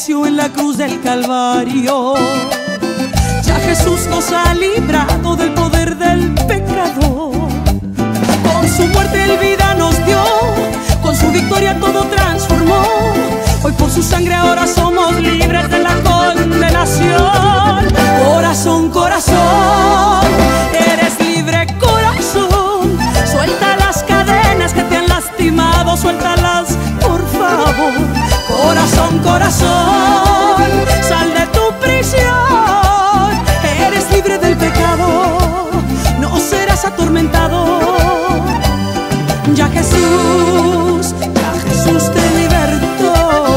padeció en la cruz del Calvario. Ya Jesús nos ha librado del poder del pecado. Con su muerte Él vida nos dio, con su victoria todo transformó. Hoy por su sangre ahora somos libres de la condenación. Corazón, corazón, eres libre, corazón. Suelta las cadenas que te han lastimado, suéltalas por favor. Corazón, corazón, sal de tu prisión. Eres libre del pecado, no serás atormentado. Ya Jesús te libertó.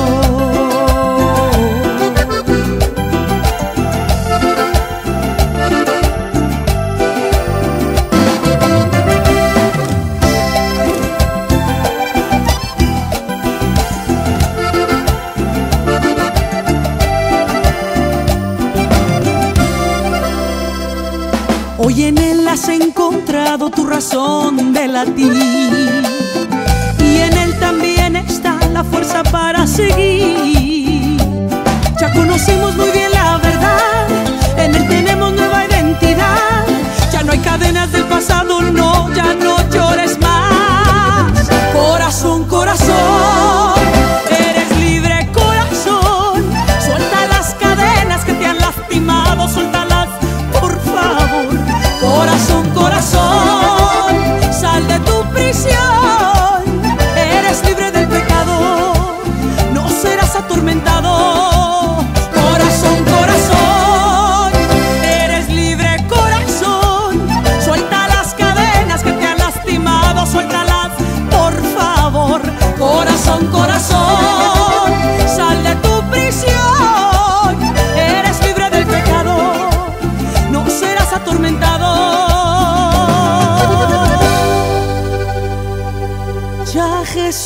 Hoy en Él has encontrado tu razón de latir, y en Él también está la fuerza para seguir. Ya conocemos muy bien la verdad, en Él tenemos nueva identidad. Ya no hay cadenas del pasado, no, ya no llores más. Corazón, corazón, eres libre, corazón. Suelta las cadenas que te han lastimado, suéltalas por favor. Corazón, corazón, sal de tu prisión. Eres libre del pecado, no serás atormentado. Corazón, corazón, eres libre, corazón. Suelta las cadenas que te han lastimado, suéltalas por favor. Corazón, corazón, sal de tu prisión. Eres libre del pecado, no serás atormentado. Ya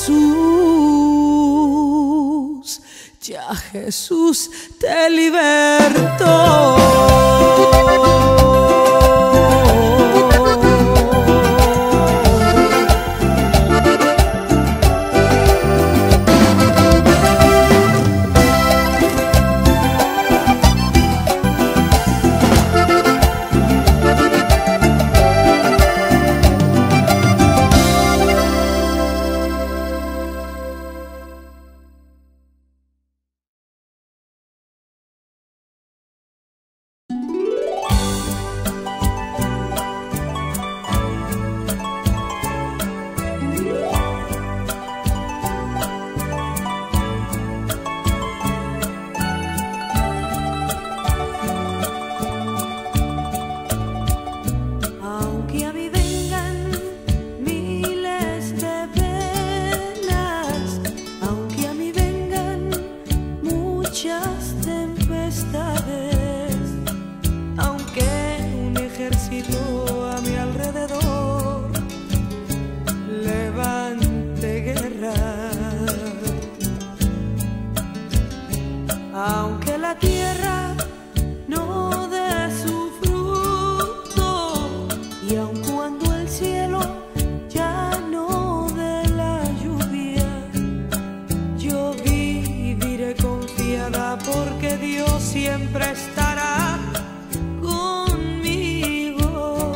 Jesús te libertó. Aunque la tierra no dé su fruto, y aun cuando el cielo ya no dé la lluvia, yo viviré confiada porque Dios siempre estará conmigo.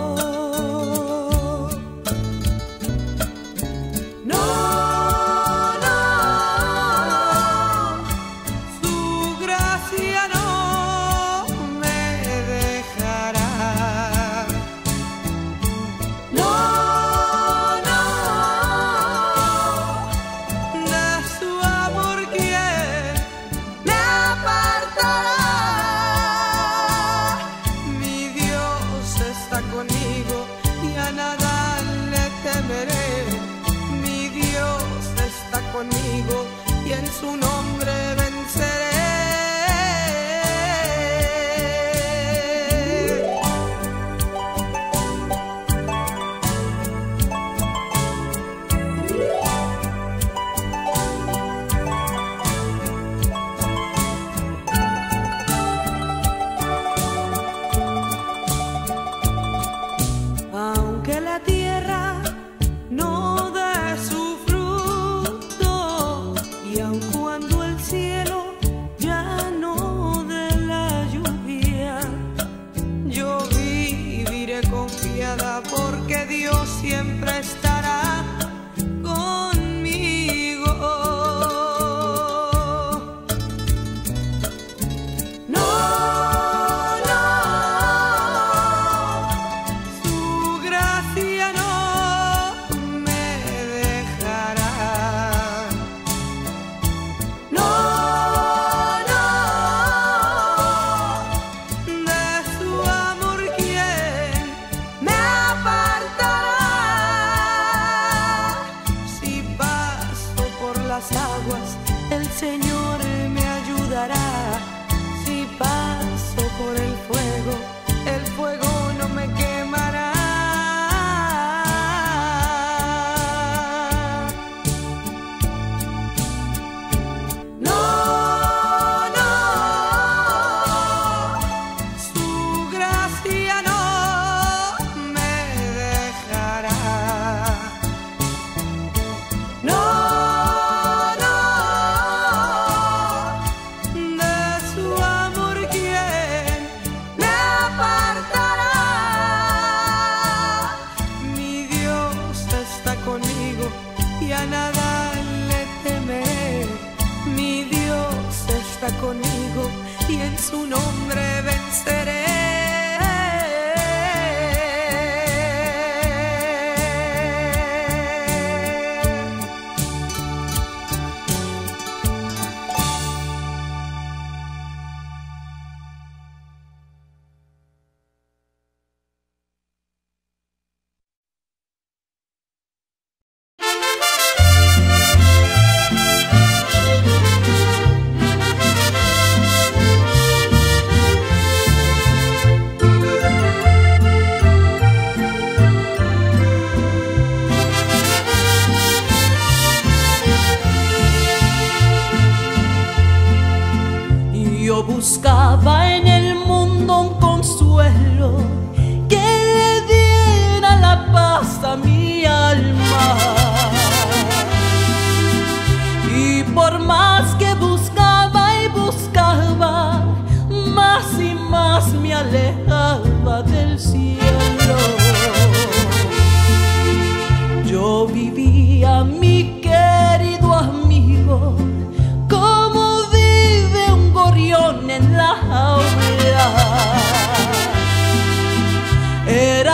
Conmigo y en su nombre venceré. Aunque la tierra no dé su fruto, y aun cuando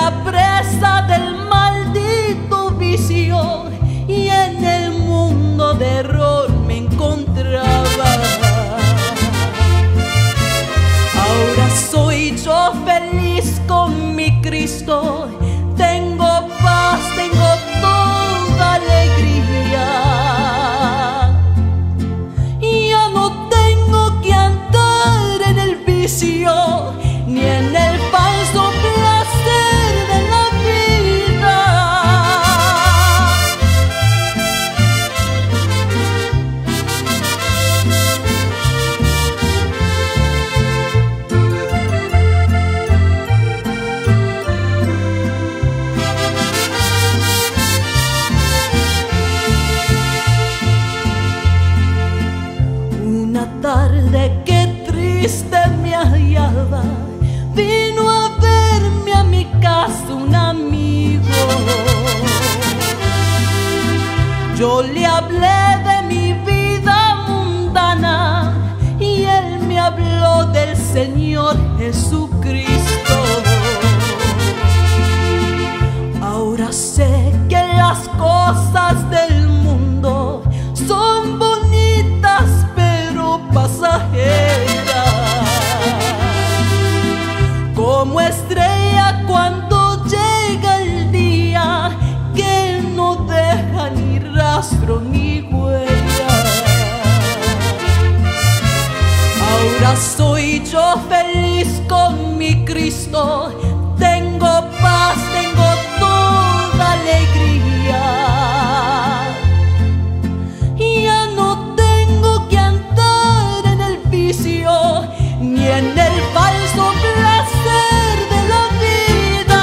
era presa del maldito vicio y en el mundo de error me encontraba. Ahora soy yo feliz con mi Cristo, tengo paz, tengo toda alegría. Ya no tengo que andar en el vicio ni en el falso placer de la vida. Una tarde que triste me hallaba, vino a verme a mi casa un amigo. Yo le hablé de mi vida mundana y él me habló del Señor Jesucristo. Ahora sé que las cosas del mundo son bonitas pero pasajeras, como estrella cuando llega el día que no deja ni rastro ni huella. Ahora soy yo feliz con mi Cristo, tengo paz, tengo toda alegría. Ya no tengo que andar en el vicio ni en el falso placer de la vida.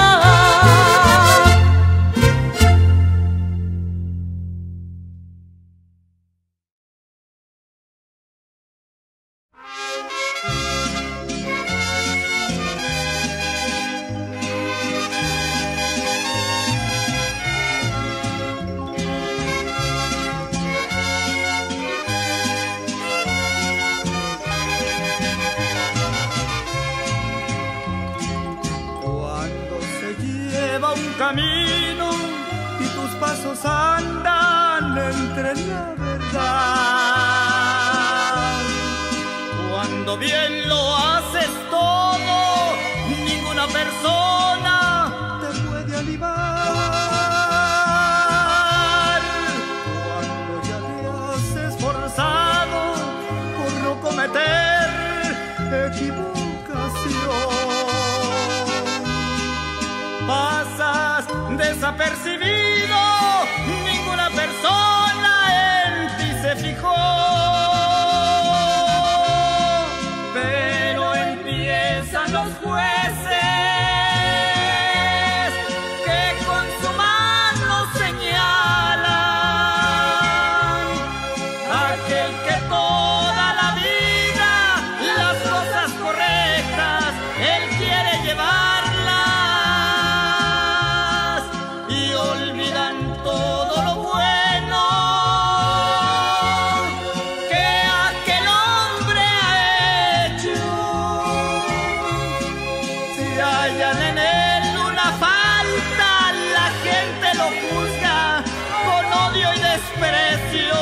Camino y tus pasos andan entre la verdad. Cuando bien lo haces todo, ninguna persona te puede animar. Cuando ya te has esforzado por no cometer equivocación, pasas desapercibido, ninguna persona en ti se fijó. Pero empiezan los jueces que con su mano señalan aquel que toda la vida las cosas correctas él quiere llevar. Todo lo bueno que aquel hombre ha hecho. Si hallan en él una falta, la gente lo juzga con odio y desprecio.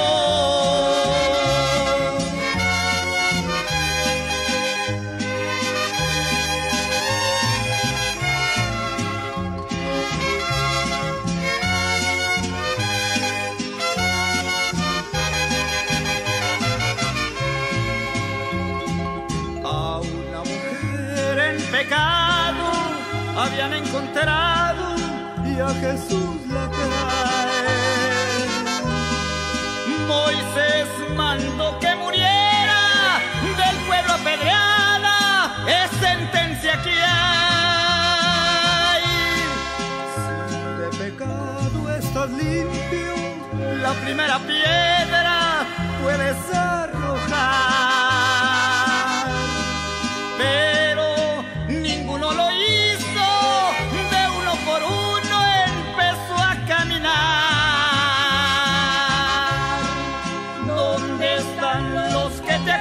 Habían encontrado y a Jesús la trae. Moisés mandó que muriera, del pueblo apedreada, es sentencia que hay. Si de pecado estás limpio, la primera piedra puedes arrojar. Pero ninguno lo hizo. Por uno empezó a caminar. ¿Dónde están los que te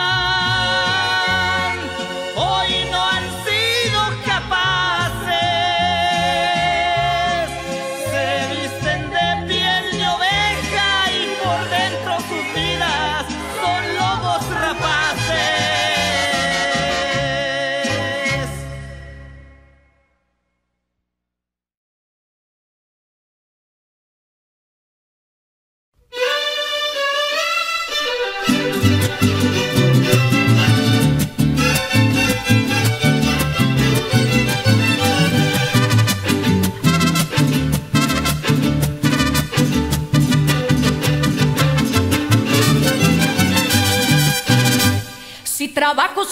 acusan? Hoy no han sido capaces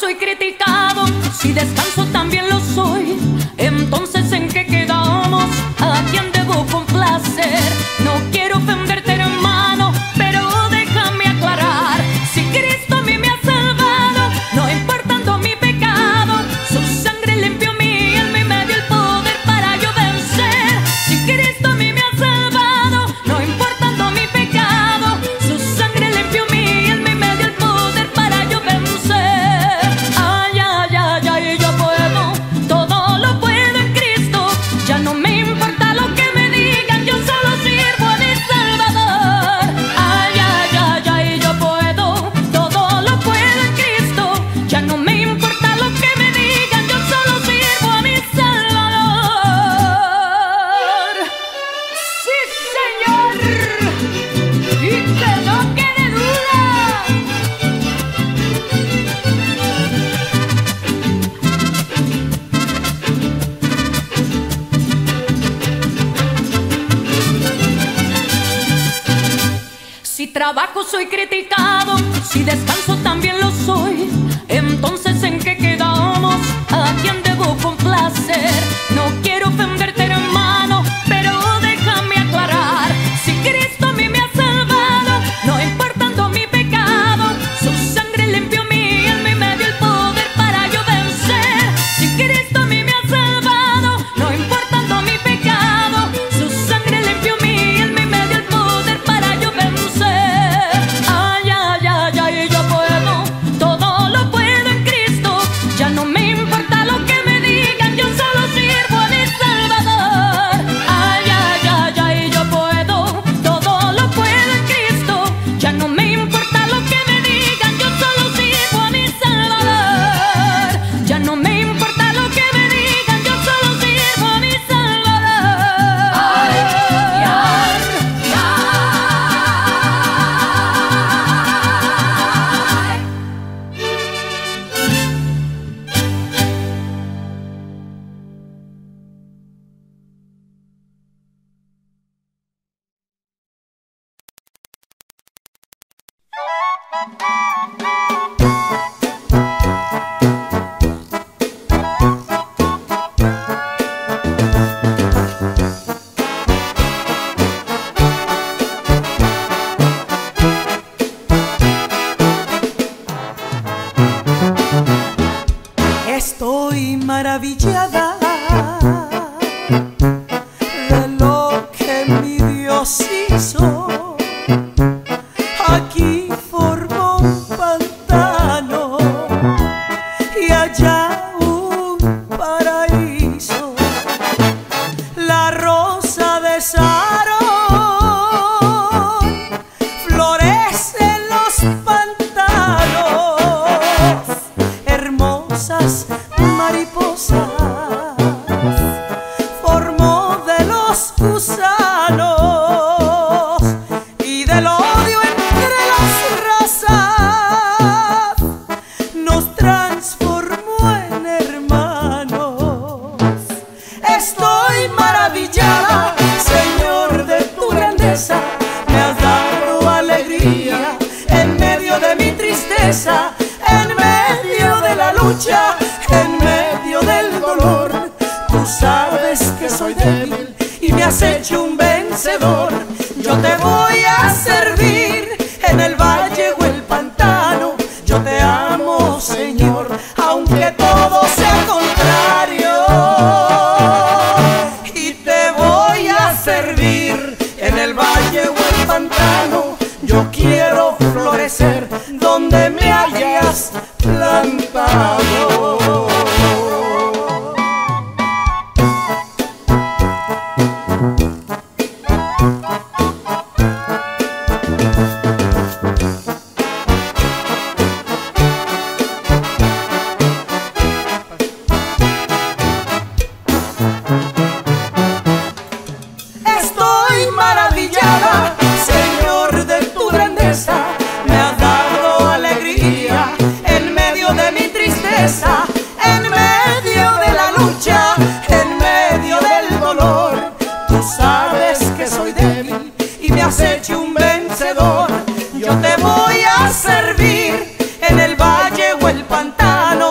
soy criticado, si descanso también lo soy. Entonces, ¿en qué quedamos? ¿A quién debo complacer? No quiero ofenderte, hermano, pero déjame aclarar. Si Cristo a mí me ha salvado, no importando mi pecado, su sangre limpió mi alma y me dio el poder para yo vencer. Si Cristo a mí me ha salvado, no importando mi pecado, su sangre limpió mi alma y me dio el poder para yo vencer. Ay, ay, ay, ay, yo puedo, todo lo puedo en Cristo. Ya no me importa lo que me digan, yo solo sirvo a mi Salvador. Ay, ay, ay, ay, yo puedo, todo lo puedo en Cristo. Ya no me importa lo que me digan, yo solo sirvo a mi Salvador. ¡Sí, Señor! ¡Y que no quede duda! Si trabajo soy criticado, si descanso también lo soy. Entonces, ¿en qué quedamos? ¿A quién debo complacer? No quiero ofenderte, hermano, pero déjame aclarar. Si Cristo a mí me ha salvado, no importando mi pecado, su sangre limpió mi alma y me dio el poder para yo vencer. Si Cristo a mí me ha salvado, no importando mi pecado, su sangre limpió mi alma y me dio el poder para yo vencer. Ay, ay, ay, ay, yo puedo, todo lo puedo en Cristo. Ya no me importa lo que me digan, yo solo sirvo a mi Salvador. Ay, ay, ay, ay, yo puedo, todo lo puedo en Cristo. Ya no me importa lo que me digan, yo solo sirvo a mi Salvador. Ya no me importa lo que me digan, yo solo sirvo a mi Salvador. Ay, ay, ay. Estoy maravillada de lo que mi Dios hizo. Aquí formó un pantano y allá un paraíso. La rosa de Sarón florece en los pantanos. Hermosas mariposas formó de los gusanos y del odio entre las razas nos transformó en hermanos. Estoy maravillada, Señor, de tu grandeza. Me has dado alegría en medio de mi tristeza, en medio de la lucha, en medio del dolor. Tú sabes que soy débil y me has hecho un vencedor. Yo te voy a servir en el valle o el pantano. Yo te amo, Señor, aunque todo sea contrario. Y te voy a servir en el valle o el pantano. Yo quiero florecer donde me hayas plantado. Estoy maravillada, Señor, de tu grandeza. Me has dado alegría en medio de mi tristeza, en medio de la lucha, en medio del dolor. Tú sabes que soy débil y me has hecho un vencedor. Yo te voy a servir en el valle o el pantano.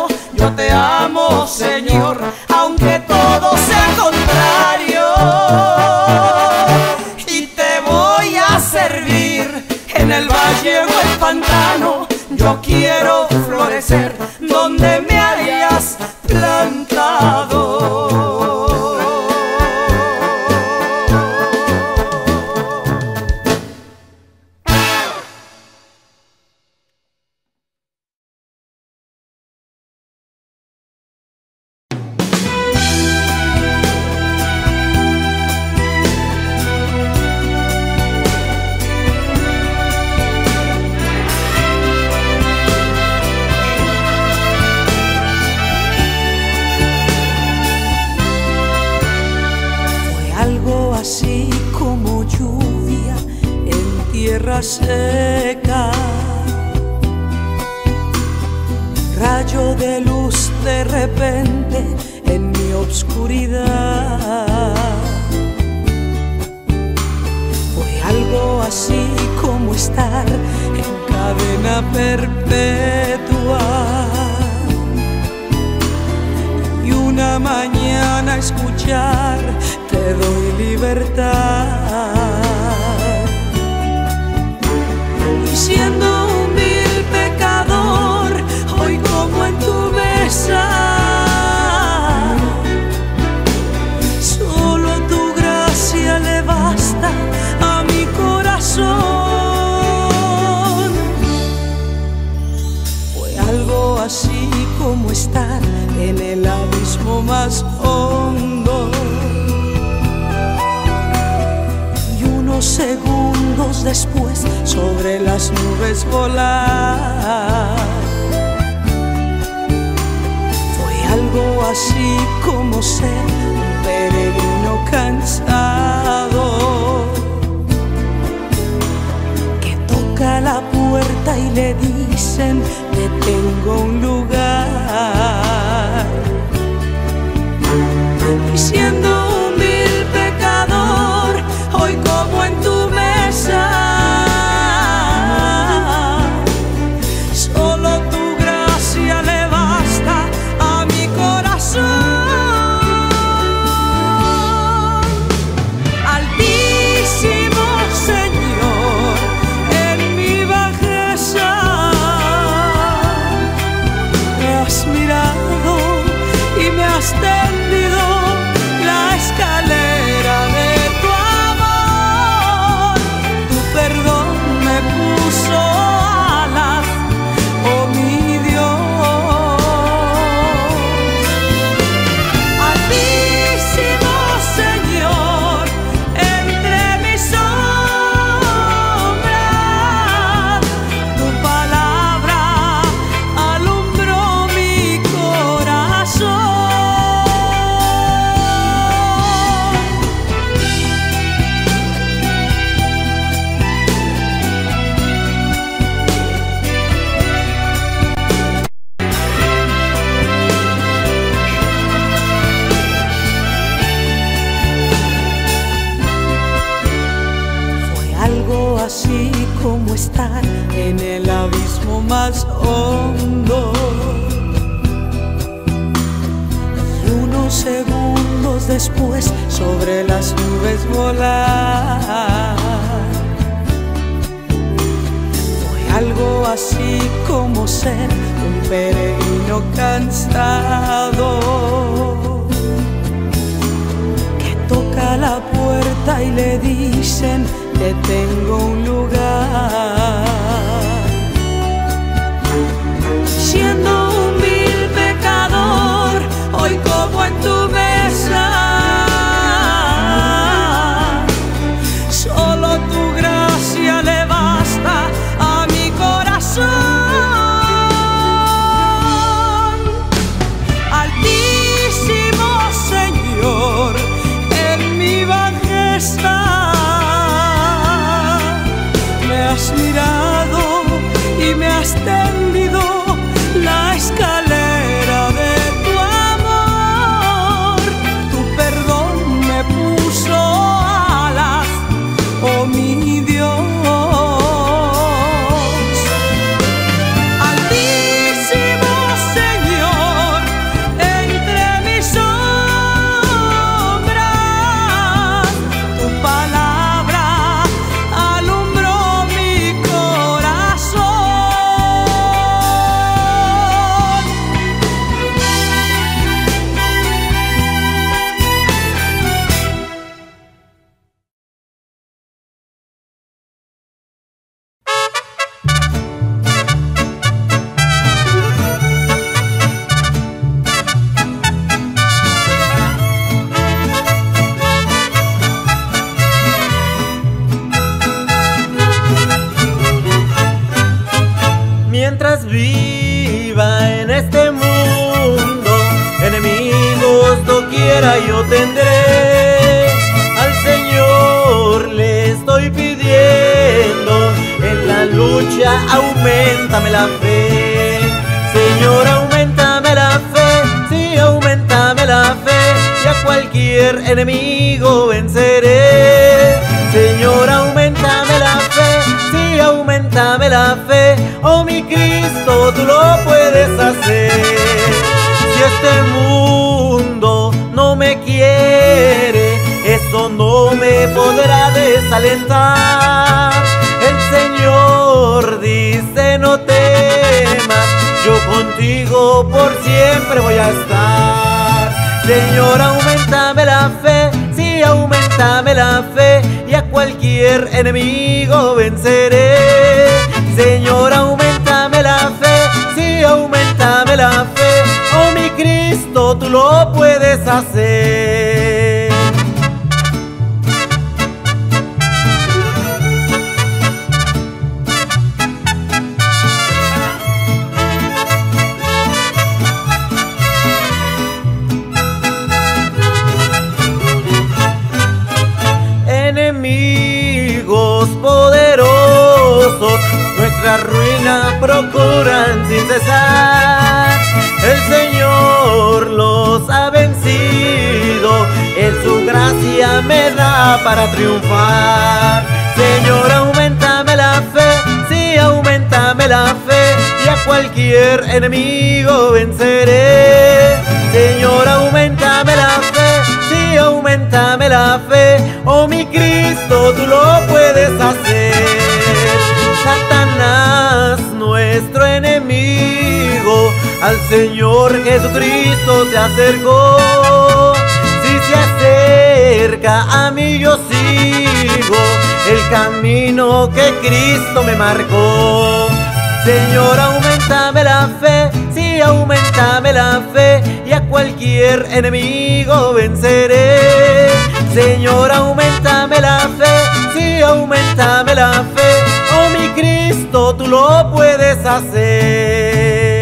Así como lluvia en tierra seca, rayo de luz de repente en mi obscuridad. Fue algo así como estar en cadena perpetua y una mañana escuchar: te doy libertad. Y siendo un vil pecador, hoy como en tu mesa, solo tu gracia le basta a mi corazón. Fue algo así como estar en el abismo más hondo, segundos después sobre las nubes volar. Fue algo así como ser un peregrino cansado que toca la puerta y le dicen: te tengo un lugar. Y siendo un vil pecador, hoy como en tu mesa, solo tu gracia le basta a mi corazón. Altísimo Señor, en mi bajeza me has mirado y me has tendido la escalera de tu amor. Tu perdón me puso alas, oh mi Dios. Altísimo Señor, entre mis sombras, tu palabra alumbró mi corazón. Algo así como estar en el abismo más hondo y unos segundos después sobre las nubes volar. Fue algo así como ser un peregrino cansado que toca la puerta y le dicen: te tengo un lugar. Siendo un vil pecador, hoy como en tu mesa, solo tu gracia le basta a mi corazón. Altísimo Señor, en mi bajeza me has mirado y me has tendido la quiera yo tendré. Al Señor le estoy pidiendo, en la lucha auméntame la fe. Señor, auméntame la fe, sí, auméntame la fe, y a cualquier enemigo venceré. Señor, auméntame la fe, sí, auméntame la fe, oh mi Cristo, tú lo puedes hacer. Si este mundo no me quiere, eso no me podrá desalentar. El Señor dice no temas, yo contigo por siempre voy a estar. Señor, auméntame la fe, sí, auméntame la fe, y a cualquier enemigo venceré. Señor, auméntame la fe, sí, auméntame la fe, oh mi Cristo, tú lo puedes hacer. Enemigos poderosos nuestra ruina procuran sin cesar. El Señor los ha vencido, en su gracia me da para triunfar. Señor, auméntame la fe, sí, auméntame la fe, y a cualquier enemigo venceré. Señor, auméntame la fe, sí, auméntame la fe, oh mi Cristo, tú lo puedes hacer. Satanás, nuestro enemigo, al Señor Jesucristo se acercó. Si se acerca a mí yo sigo el camino que Cristo me marcó. Señor, auméntame la fe, sí, auméntame la fe, y a cualquier enemigo venceré. Señor, auméntame la fe, sí, auméntame la fe, oh mi Cristo, tú lo puedes hacer.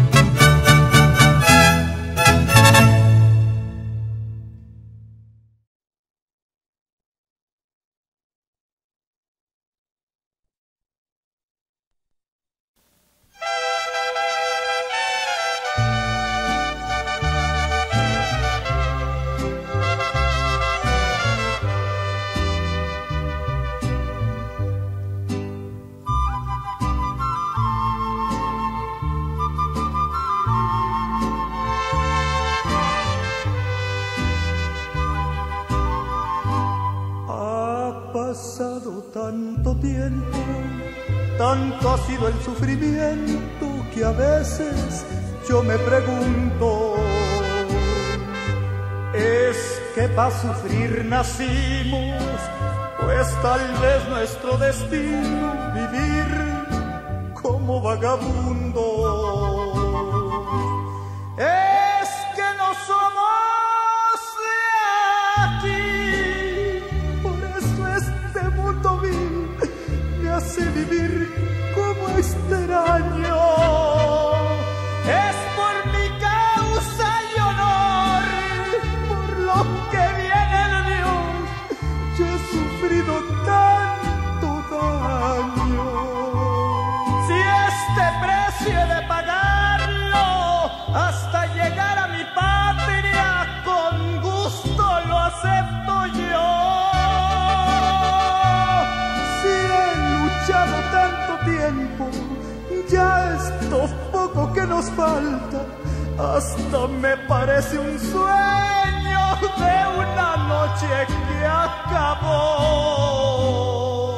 Tanto tiempo, tanto ha sido el sufrimiento que a veces yo me pregunto, ¿es que para sufrir nacimos? Pues tal vez nuestro destino vivir como vagabundos. Es que no somos de aquí, por eso este mundo vil me hace vivir como extraño. Es por mi causa y honor, por lo que viene de Dios, yo he sufrido tanto daño. Si este precio he de pagarlo hasta llegar a mi patria, con gusto lo acepto yo. Si he luchado tanto tiempo, ya esto poco que nos falta, hasta me parece un sueño de una noche que acabó.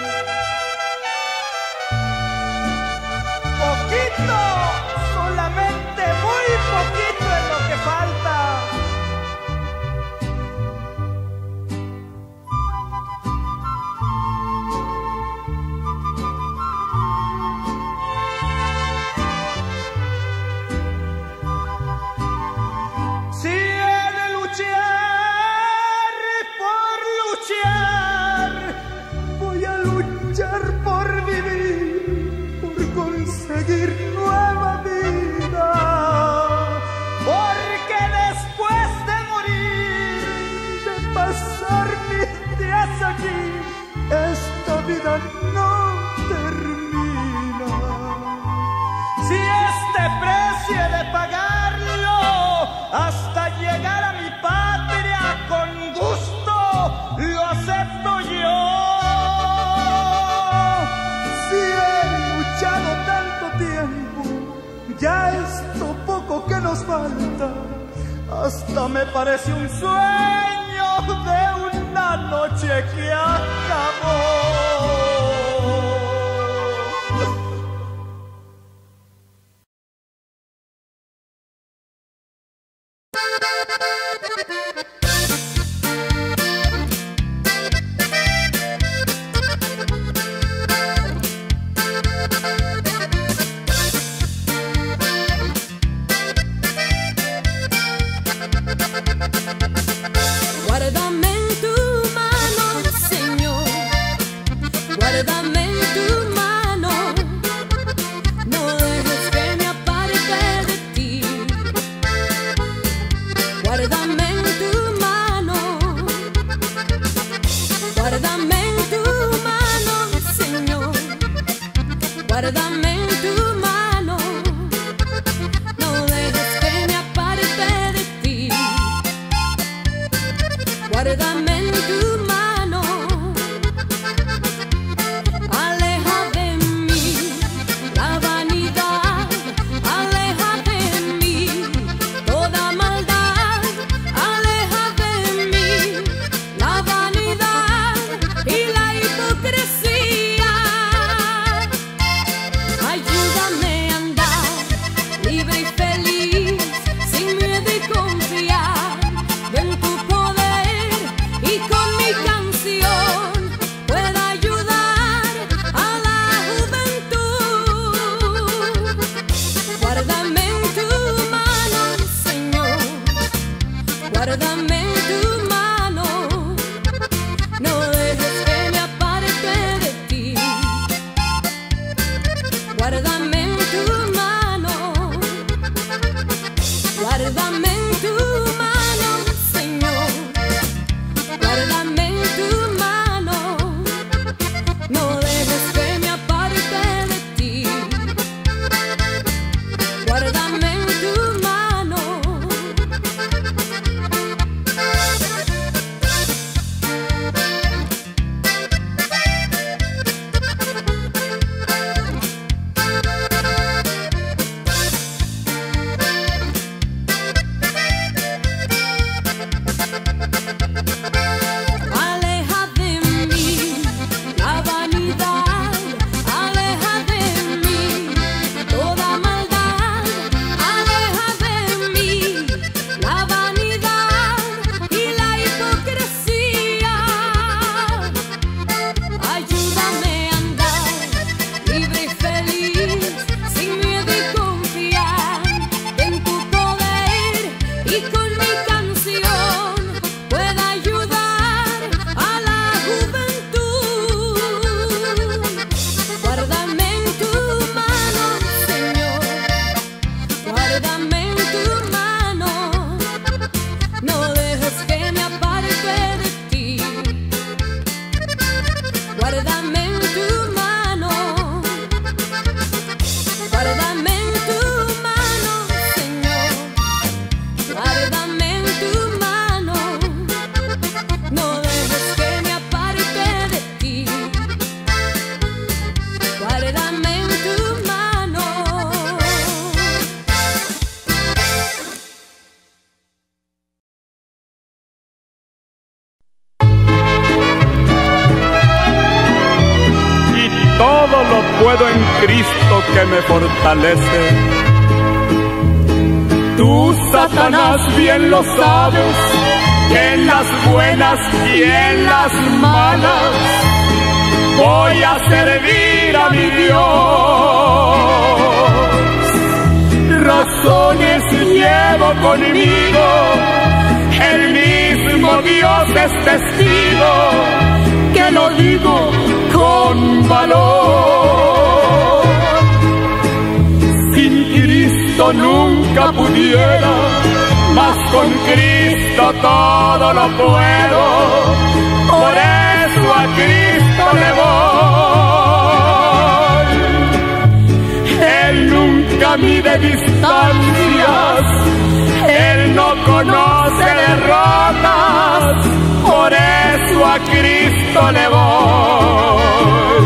Poquito, solamente muy poquito es lo que falta. Si he pasar mis días aquí, esta vida no termina. Si este precio he de pagarlo hasta llegar a mi patria, con gusto lo acepto yo. Si he luchado tanto tiempo, ya esto poco que nos falta, hasta me parece un sueño de una noche que acabó. Guárdame en tu mano, Señor, guárdame en tu mano, no dejes que me aparte de ti. Guárdame en tu mano, guárdame en tu mano, Señor, guárdame en tu mano, no dejes que me aparte de ti. Guárdame en tu mano, aleja de mí la vanidad, aleja de mí toda maldad, aleja de mí la vanidad y la hipocresía. Ayúdame a andar libre y feliz, sin miedo y confiar en tu poder, y con mi canción pueda ayudar a la juventud. Guárdame en tu mano, Señor, guárdame en tu mano, no dejes que me aparte de ti. Guárdame en tu mano, guárdame en tu mano, Señor, guárdame en tu mano, no dejes que me aparte de ti. Guárdame en tu mano. Aleja de mí la vanidad, aleja de mí toda maldad, aleja de mí la vanidad y la hipocresía. Ayúdame a andar libre y feliz, sin miedo y confiar en tu poder, y con mi canción pueda ayudar a la juventud. Guárdame en tu mano, Señor, guárdame en tu mano, no dejes que me aparte de ti. Guárdame en tu mano, guárdame en tu mano, Señor, guárdame en tu mano, no dejes que me aparte de ti. Guárdame en tu mano. Y todo lo puedo en Cristo que me fortalece. Tú, Satanás, bien lo sabes, que en las buenas y en las malas voy a servir a mi Dios. Razones llevo conmigo, el mismo Dios es testigo, que lo digo con valor. Sin Cristo nunca pudiera, mas con Cristo todo lo puedo, por eso a Cristo le voy. Él nunca mide distancias, Él no conoce derrotas, por eso a Cristo le voy.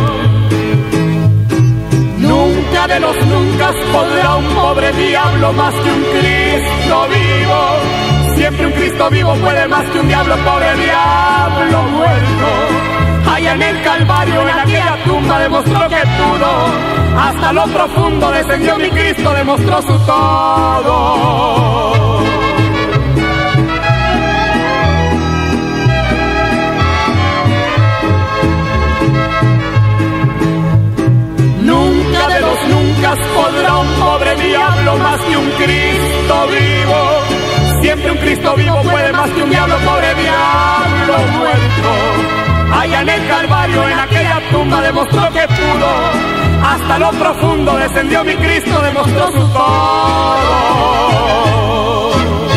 Nunca de los nunca podrá un pobre diablo más que un Cristo vivo. Siempre un Cristo vivo puede más que un diablo, pobre diablo muerto. Allá en el Calvario, en aquella tumba, demostró que pudo. Hasta lo profundo descendió mi Cristo, demostró su todo. Nunca de los nunca podrá un pobre diablo más que un Cristo vivo. Siempre un Cristo vivo puede más que un diablo, pobre diablo muerto. Allá en el Calvario, en aquella tumba, demostró que pudo. Hasta lo profundo descendió mi Cristo, demostró su todo.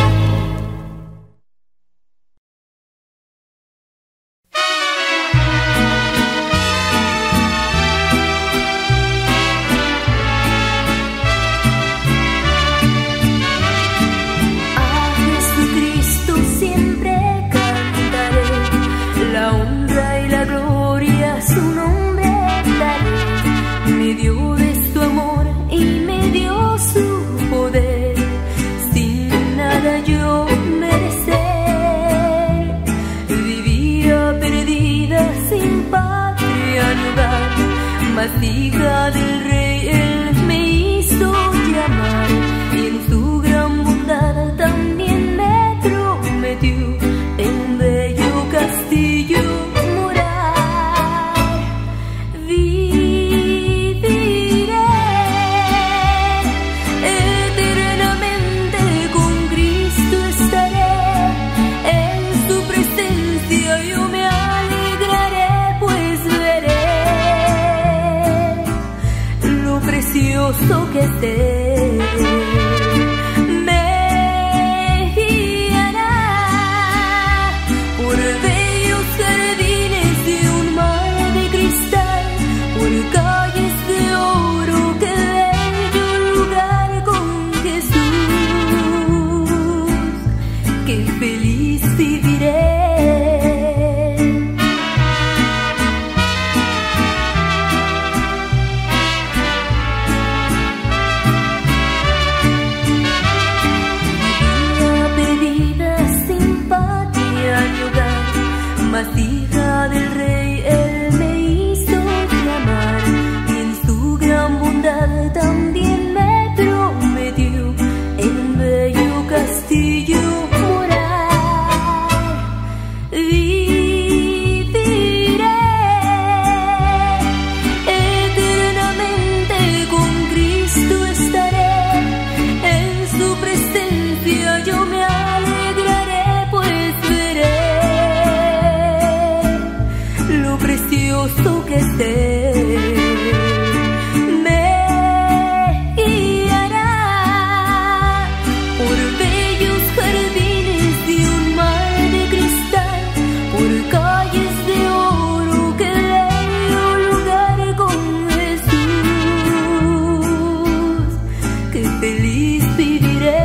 Hija del rey, él me hizo llamar y en su gran bondad también me prometió en un bello castillo morar. Viviré eternamente con Cristo, estaré en su presencia, yo me alegraré pues veré precioso que esté. Me guiará por bellos jardines de un mar de cristal, por calles de oro, qué bello lugar con Jesús, qué feliz viviré. Mas hija del rey, él me hizo llamar y en su gran bondad también me prometió en un bello castillo morar. Viviré eternamente con Cristo, estaré en su presencia, yo me alegraré pues veré precioso que esté. Me guiará por bellos jardines de un mar de cristal, por calles de oro, qué bello lugar con Jesús, qué feliz viviré.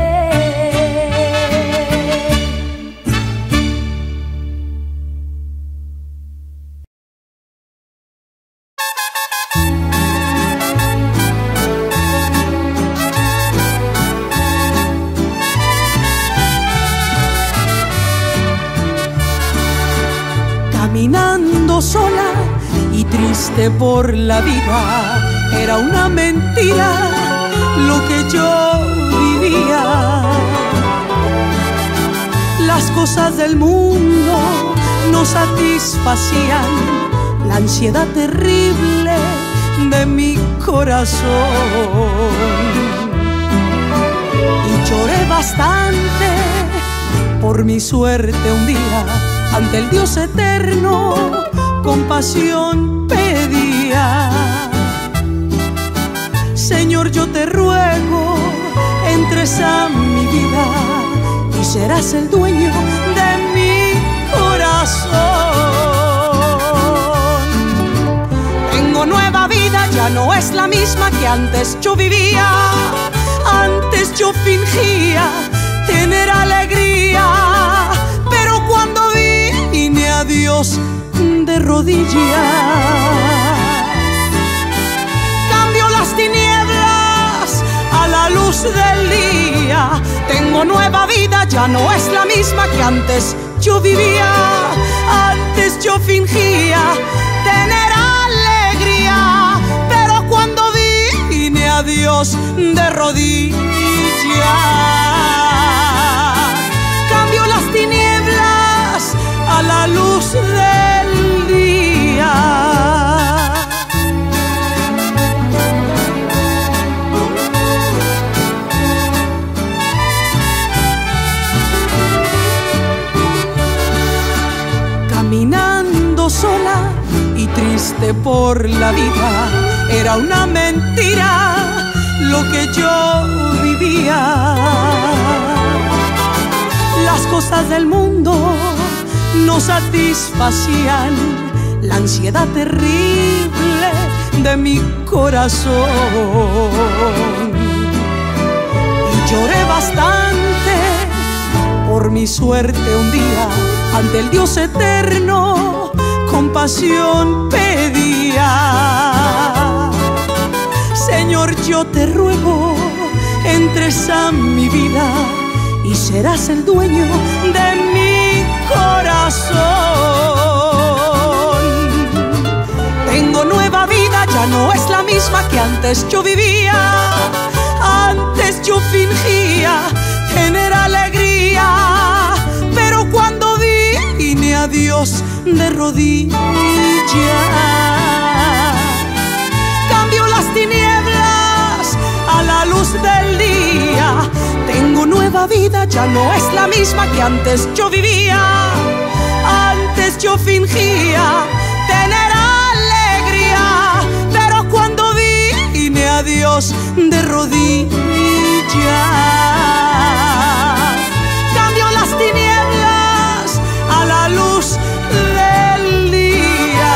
Caminando sola y triste por la vida, era una mentira lo que yo vivía. Las cosas del mundo no satisfacían la ansiedad terrible de mi corazón. Y lloré bastante por mi suerte un día, ante el Dios eterno compasión pedía. Señor, yo te ruego, entres a mi vida y serás el dueño de mi corazón. Tengo nueva vida, ya no es la misma que antes yo vivía. Antes yo fingía tener alegría, pero cuando vine a Dios de rodillas, cambio las tinieblas a la luz del día. Tengo nueva vida, ya no es la misma que antes yo vivía. Antes yo fingía tener alegría, pero cuando vine a Dios de rodillas, cambio las tinieblas a la luz del día. Caminando sola y triste por la vida, era una mentira lo que yo vivía. Las cosas del mundo no satisfacían la ansiedad terrible de mi corazón, y lloré bastante por mi suerte un día. Ante el Dios eterno compasión pedía. Señor, yo te ruego, entres a mi vida y serás el dueño de mi corazón. Tengo nueva vida, ya no es la misma que antes yo vivía. Antes yo fingía tener alegría, pero cuando vine a Dios de rodillas, cambio las tinieblas a la luz del día. Tengo nueva vida, ya no es la misma que antes yo vivía. Antes yo fingía tener alegría, pero cuando vine a Dios de rodillas, cambio las tinieblas a la luz del día.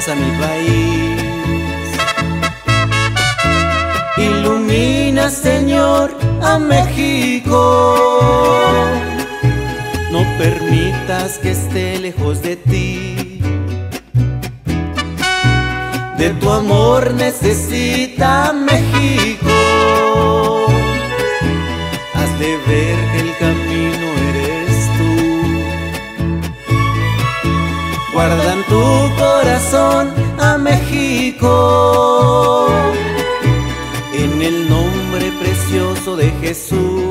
a mi país. Ilumina, Señor, a México. No permitas que esté lejos de ti. De tu amor necesita México. Has de ver que el camino eres tú. Guarda en tu corazón a México. En el nombre precioso de Jesús.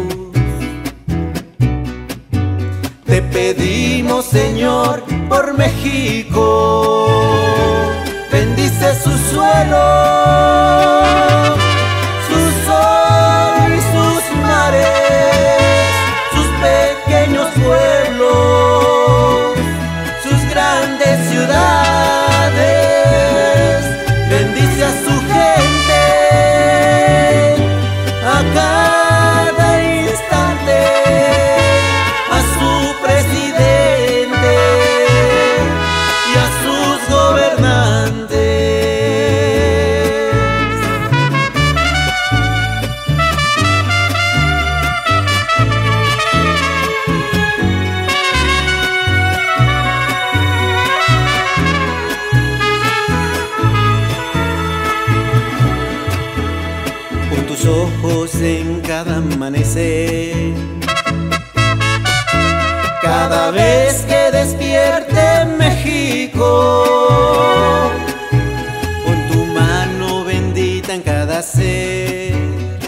Te pedimos, Señor, por México. Bendice su suelo, su sol y sus mares, sus pequeños pueblos, sus grandes ciudades. Bendice a su gente a cada instante, a su presidente y a sus gobernantes. Con tus ojos en cada amanecer, cada vez que despierte México, con tu mano bendita en cada ser.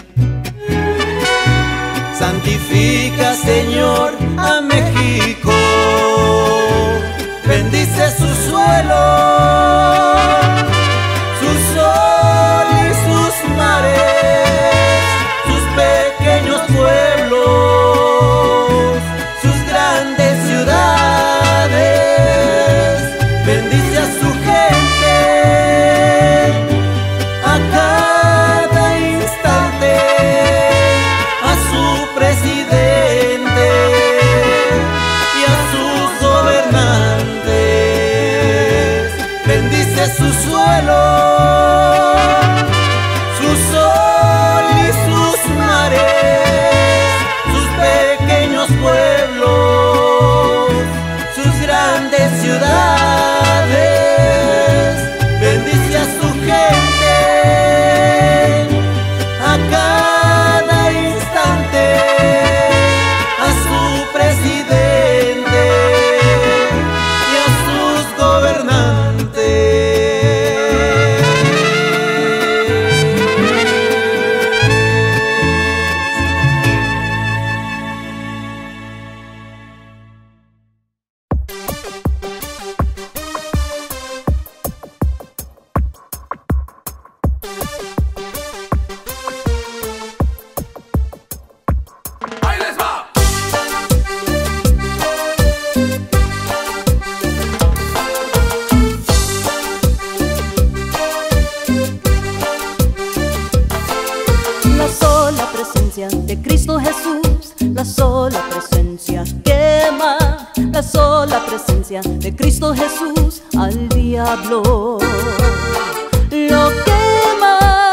Santifica, Señor, a México. Bendice su suelo, su sol y sus mares, sus pequeños pueblos, sus grandes ciudades. Bendice a su gente a cada instante, a su presidente y a sus gobernantes. Bendice su suelo, su sol y sus mares, sus pequeños pueblos, sus grandes ciudades. Bendice a su gente a cada instante, a su presidente y a sus gobernantes. ¡Ahí les va! La sola presencia de Cristo Jesús, la sola presencia quema, la sola presencia de Cristo Jesús al diablo lo quema.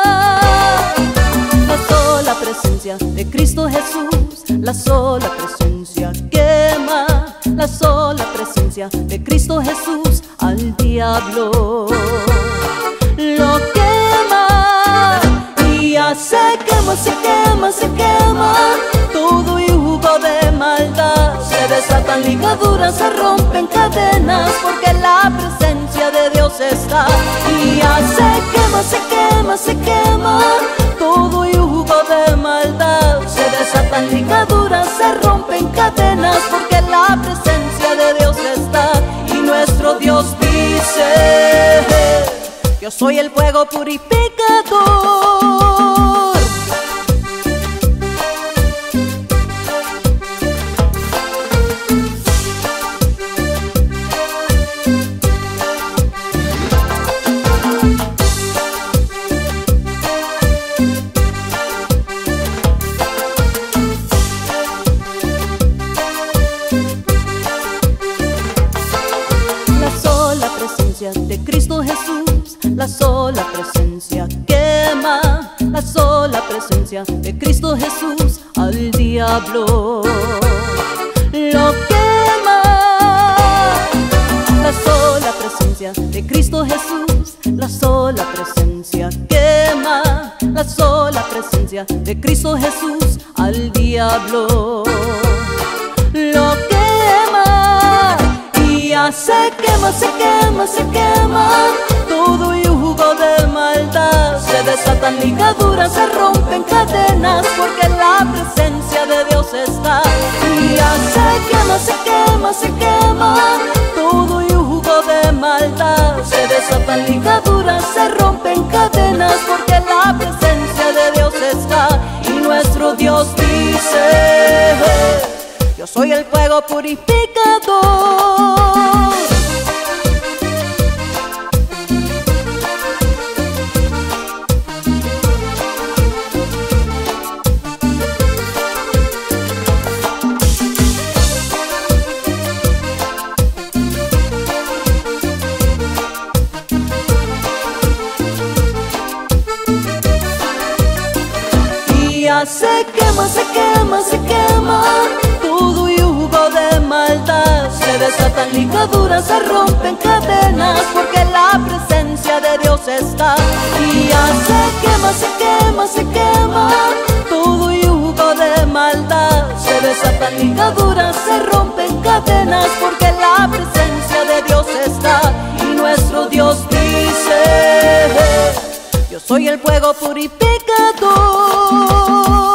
La sola presencia de Cristo Jesús, la sola presencia quema, la sola presencia de Cristo Jesús al diablo lo quema. Y ya se quema, se quema, se quema todo yugo de maldad. Se desatan ligaduras, se rompen cadenas, porque la presencia de Dios está. Y ya se quema, se quema, se quema todo yugo de maldad. Se desatan ligaduras, se rompen cadenas, porque la presencia de Dios está. Y nuestro Dios dice: yo soy el fuego purificador. La sola presencia de Cristo Cristo Jesús, la sola presencia quema, la sola presencia de Cristo Jesús al diablo lo quema. La sola presencia de Cristo Jesús, la sola presencia quema, la sola presencia de Cristo Jesús al diablo lo quema. Y ya se quema, se quema, se quema todo yugo de maldad. Se desatan ligaduras, se rompen cadenas, porque la presencia de Dios está. Y ya se quema, se quema, se quema todo yugo de maldad. Se desatan ligaduras, se rompen cadenas, porque la presencia de Dios está. Y nuestro Dios dice: yo soy el fuego purificador. Se quema, se quema, se quema todo yugo de maldad. Se desatan ligaduras, se rompen cadenas, porque la presencia de Dios está. Y ya se quema, se quema, se quema todo yugo de maldad. Se desatan ligaduras, se rompen cadenas, porque la presencia de Dios está. Y nuestro Dios dice: yo soy el fuego purificador.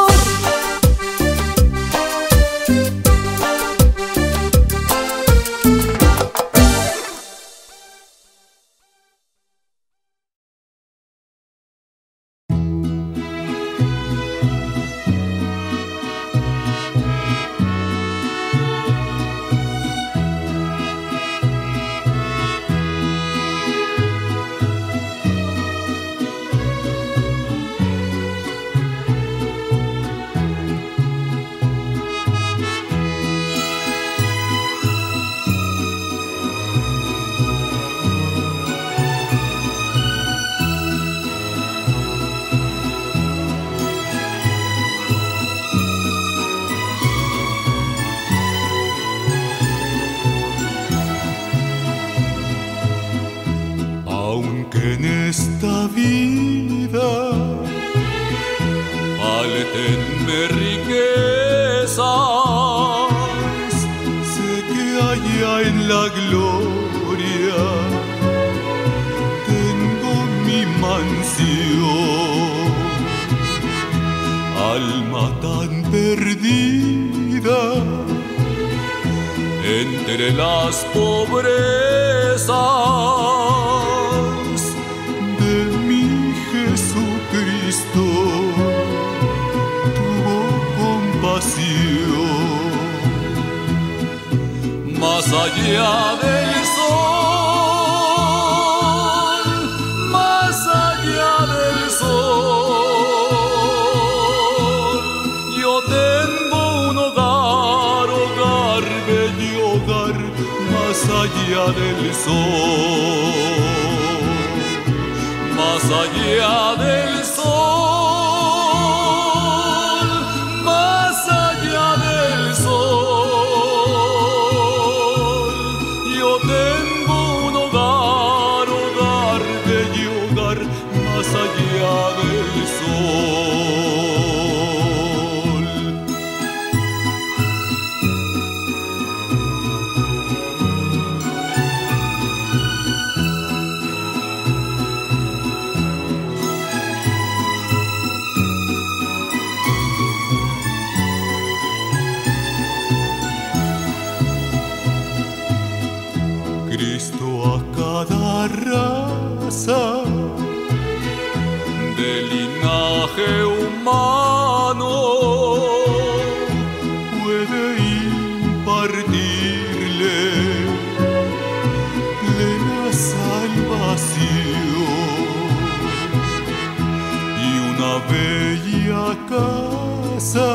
En esta vida faltenme riquezas, sé que allá en la gloria tengo mi mansión. Alma tan perdida entre las pobrezas, tuvo compasión. Más allá del sol, más allá del sol, yo tengo un hogar, hogar, bello hogar, más allá del sol, más allá del sol, más allá del sol. Yo tengo un hogar, hogar, bello hogar, más allá del sol. Cristo a cada raza de linaje humano puede impartirle plena salvación y una bella casa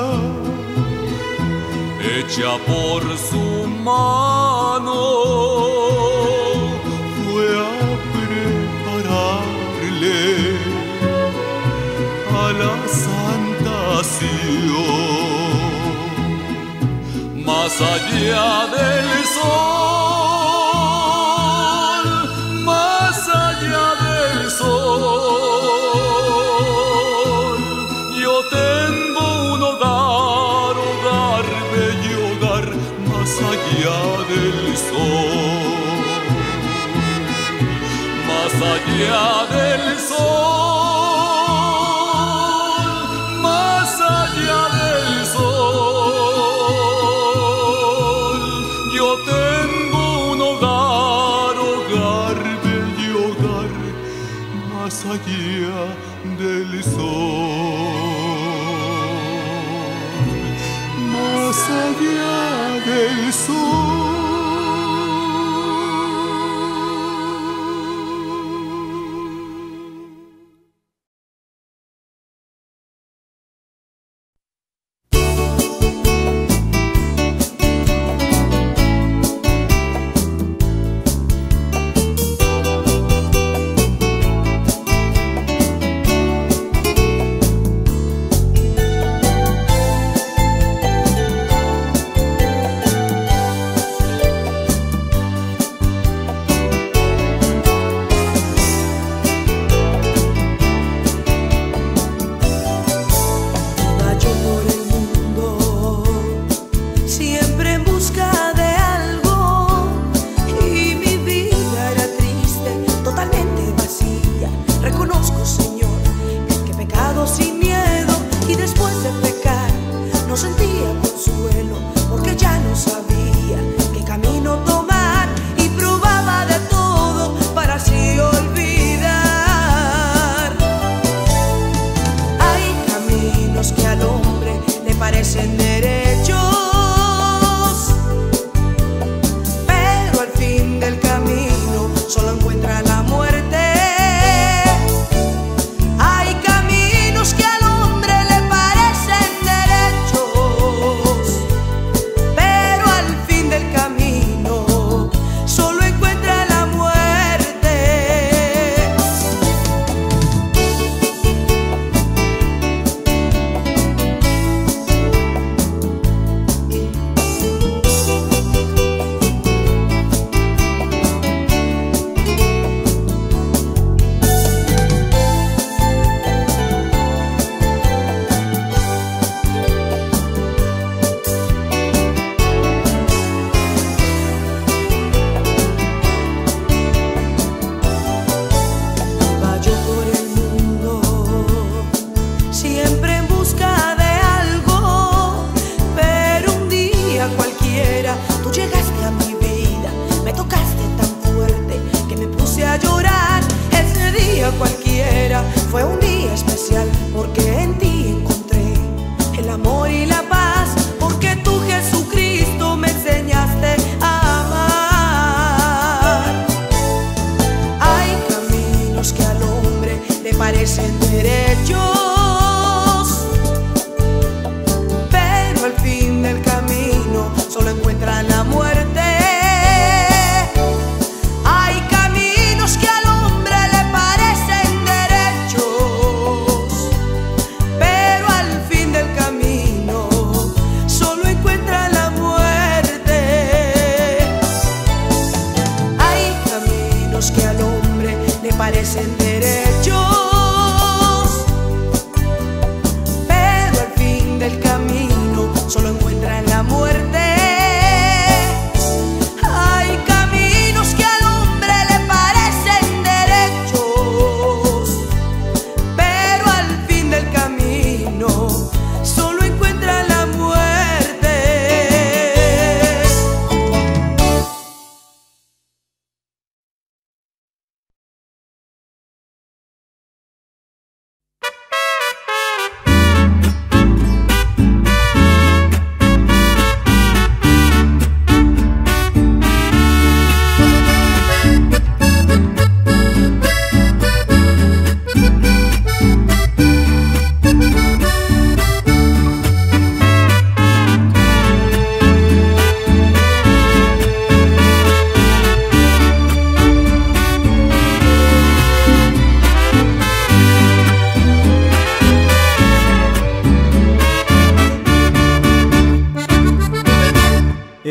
hecha por su mano fue a allá del sol, más allá del sol. Yo tengo un hogar, hogar, bello hogar, más allá del sol, más allá del sol, más allá del sol. Yo tengo un hogar, hogar, bello hogar, más allá del sol, más allá del sol.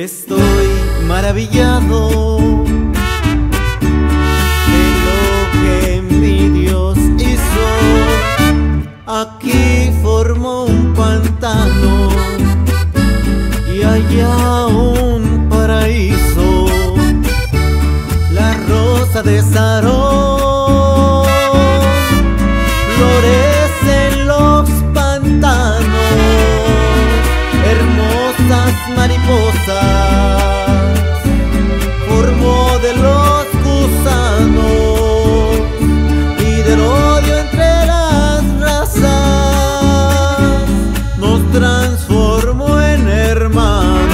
Estoy maravillado de lo que mi Dios hizo. Aquí formó un pantano y allá un paraíso. La rosa de Sarón florece en los pantanos, hermosas mariposas formó de los gusanos y del odio entre las razas nos transformó en hermanos.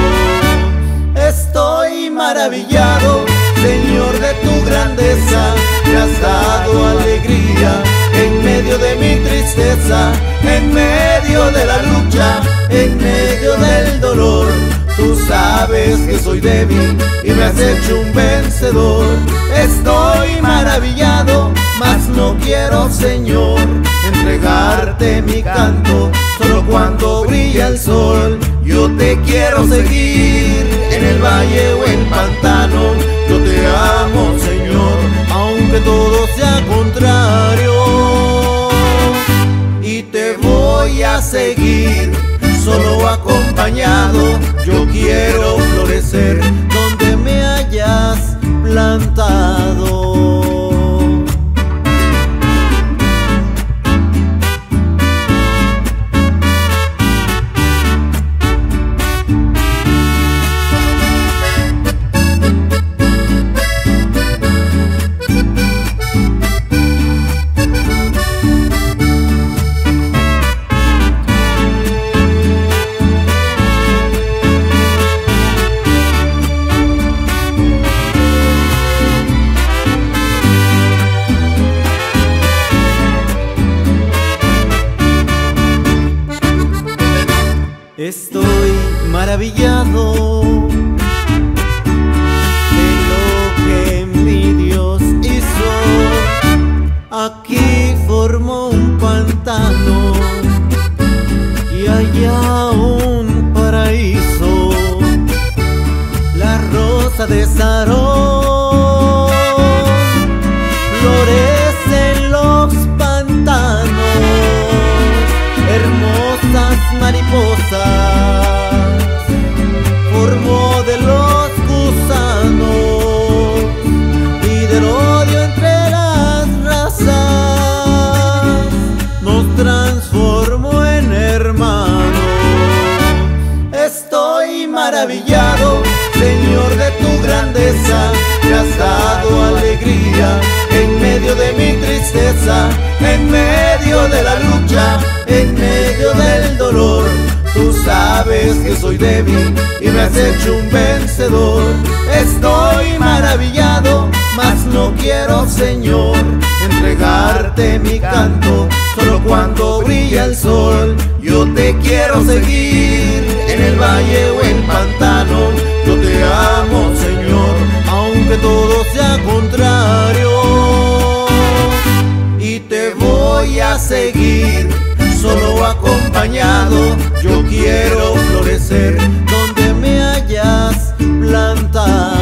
Estoy maravillado, Señor, de tu grandeza, me has dado alegría en medio de mi tristeza, en medio de la lucha, en medio del dolor. Tú sabes que soy débil y me has hecho un vencedor. Estoy maravillado, mas no quiero, Señor, entregarte mi canto solo cuando brilla el sol. Yo te quiero seguir en el valle o en pantano. Yo te amo, Señor, aunque todo sea contrario. Y te voy a seguir solo acompañado. Yo quiero florecer donde me hayas plantado. Estoy maravillado de lo que mi Dios hizo. Aquí formó un pantano y allá un paraíso. La rosa de Sarón florece en los pantanos, hermosas mariposas formó de los gusanos y del odio entre las razas nos transformó en hermanos. Estoy maravillado, Señor, de tu grandeza, me has dado alegría en medio de mi tristeza, en medio de la lucha, en medio del dolor. Tú sabes que soy débil y me has hecho un vencedor. Estoy maravillado, mas no quiero, Señor, entregarte mi canto solo cuando brilla el sol. Yo te quiero seguir en el valle o en pantano. Yo te amo, Señor, aunque todo sea contrario. Y te voy a seguir solo acompañado. Yo quiero florecer donde me hayas plantado.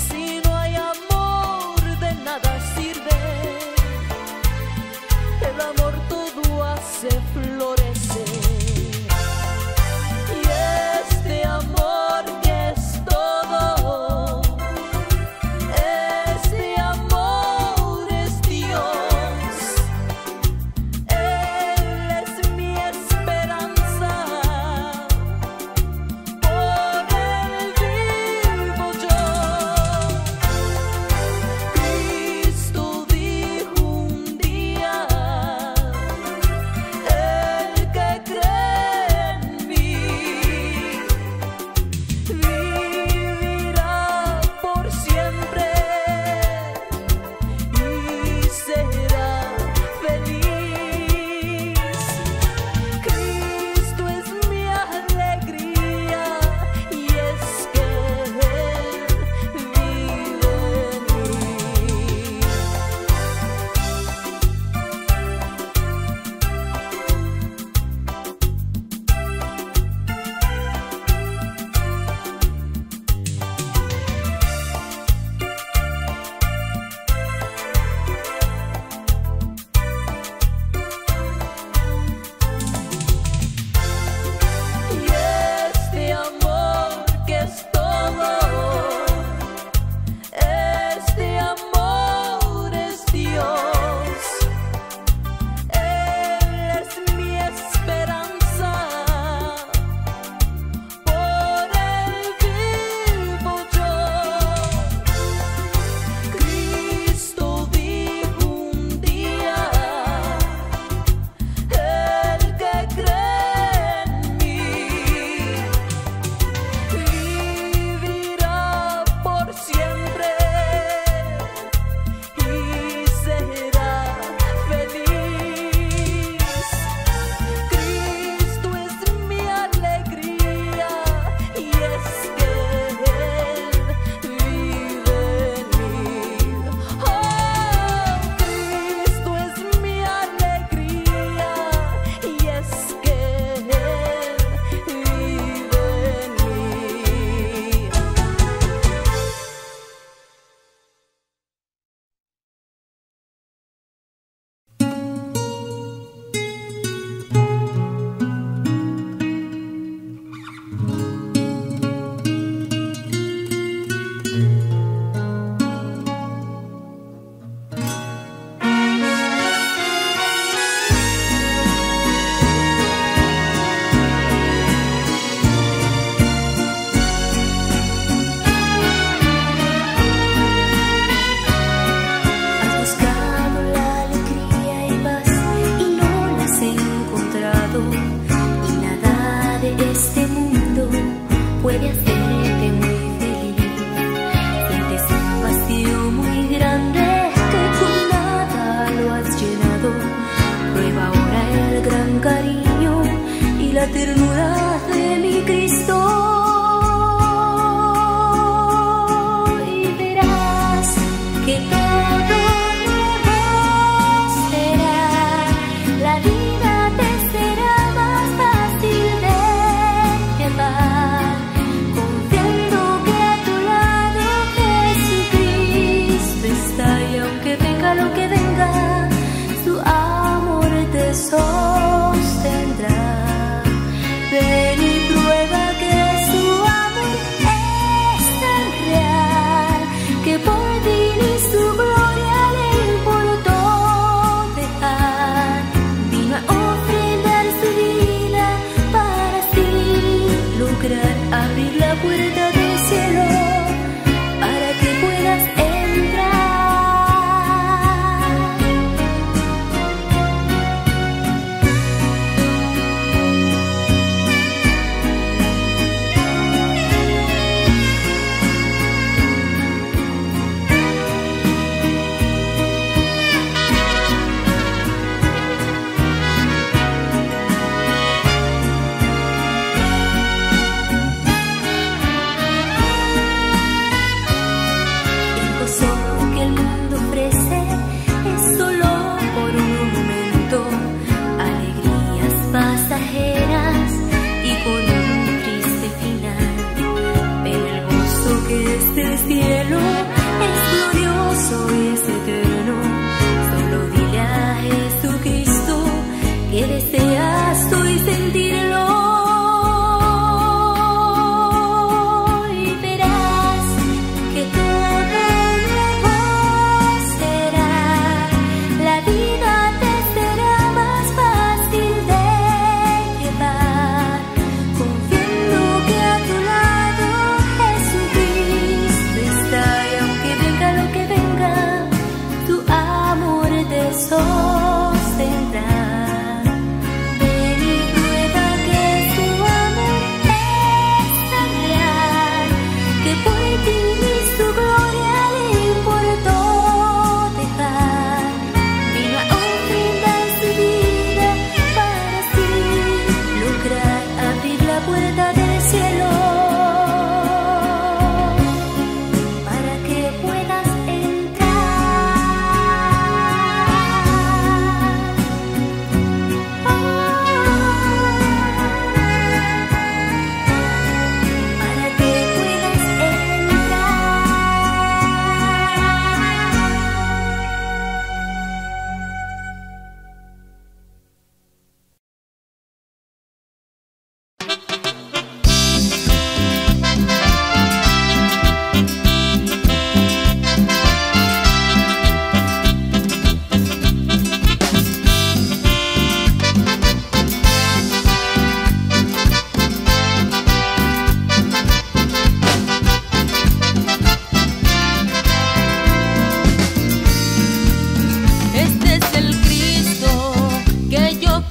El amor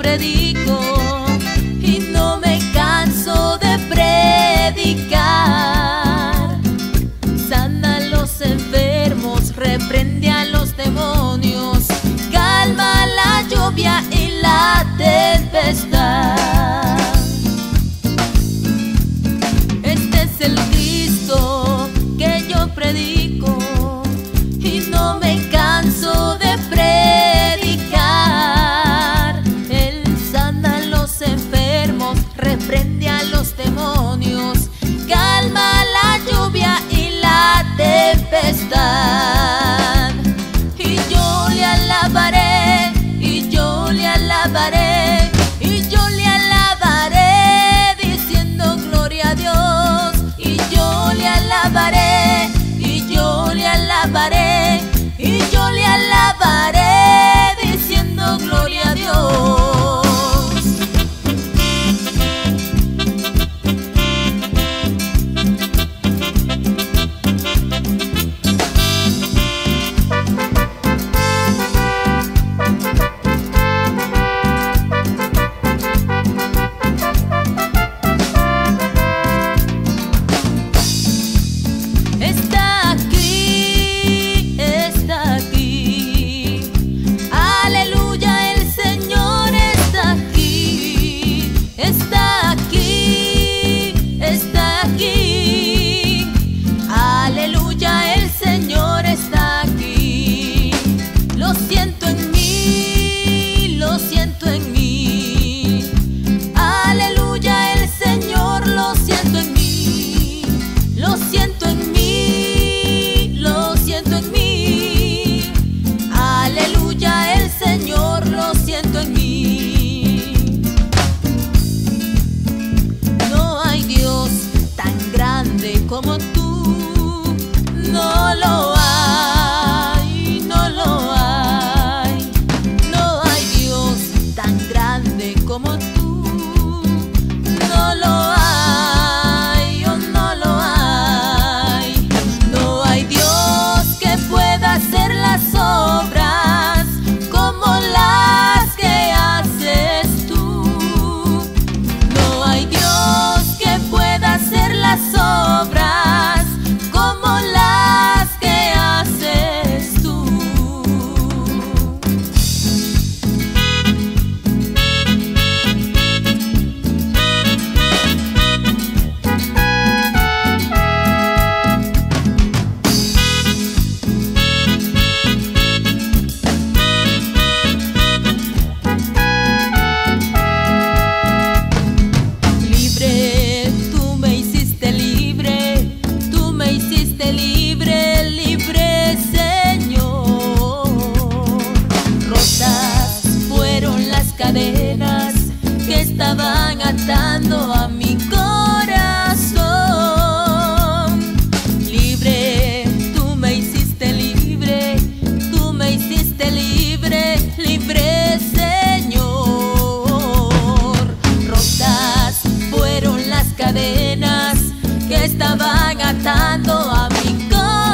predico y no me canso de predicar. Sana a los enfermos, reprende a los demonios, calma la lluvia y la tempestad. Este es el Cristo que yo predico y no me canso de predicar. Él sana a los enfermos, reprende a los demonios, calma la lluvia y la tempestad. Y yo le alabaré, y yo le alabaré, y yo le alabaré, diciendo gloria a Dios. Y yo le alabaré, y yo le alabaré, y yo le alabaré, diciendo gloria a Dios. Está aquí, aleluya, el Señor está aquí, está aquí, está aquí, aleluya, el Señor está aquí. Lo siento en mí, lo siento en mí, aleluya, el Señor, lo siento en mí, lo siento en mí, lo siento en mí, aleluya, el Señor, lo siento en mí. No hay Dios tan grande como tú, no lo hay, no lo hay. No hay Dios tan grande como tú, no lo hay, oh, no lo hay. No hay Dios que pueda hacer las obras como las que haces tú. No hay Dios que pueda hacer las obras como las que haces tú. Libre, tú me hiciste libre, tú me hiciste libre, libre, Señor. Rotas fueron las cadenas que estaban atando a mi corazón. Libre, tú me hiciste libre, tú me hiciste libre, libre, Señor. Rotas fueron las cadenas que estaban atando a mi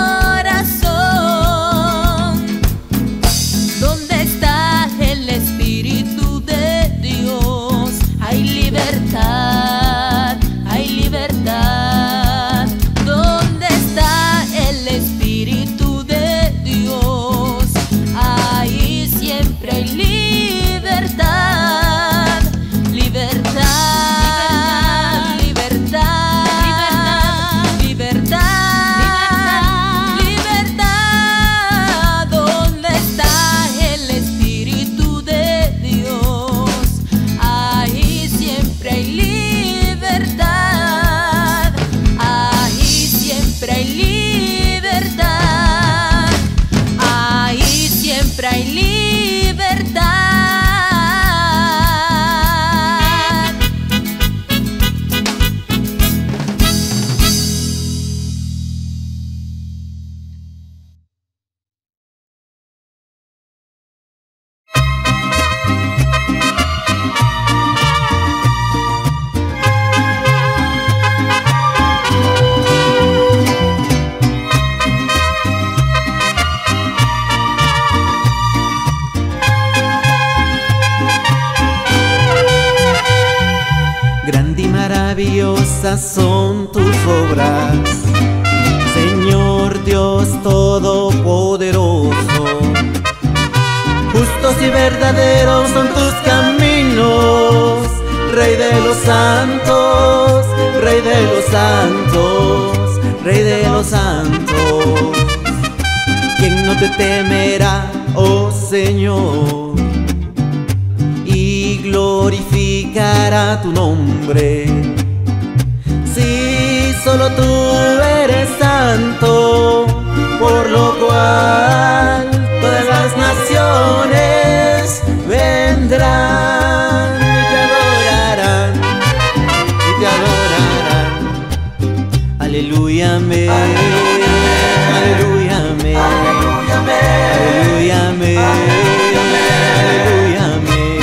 corazón. ¿Dónde está el Espíritu de Dios? Hay libertad, hay libertad. ¿Dónde está el Espíritu de Dios? Ahí siempre hay libertad, libertad, libertad, libertad, libertad. maravillosas son tus obras, Señor Dios Todopoderoso. Justos y verdaderos son tus caminos, Rey de los santos, Rey de los santos, Rey de los santos. ¿Quién no te temerá, oh Señor, y glorificará tu nombre? Si solo tú eres santo, por lo cual todas las naciones vendrán y te adorarán, y te adorarán. Aleluya, amén, aleluya, amén, aleluya, amén, aleluya, amén.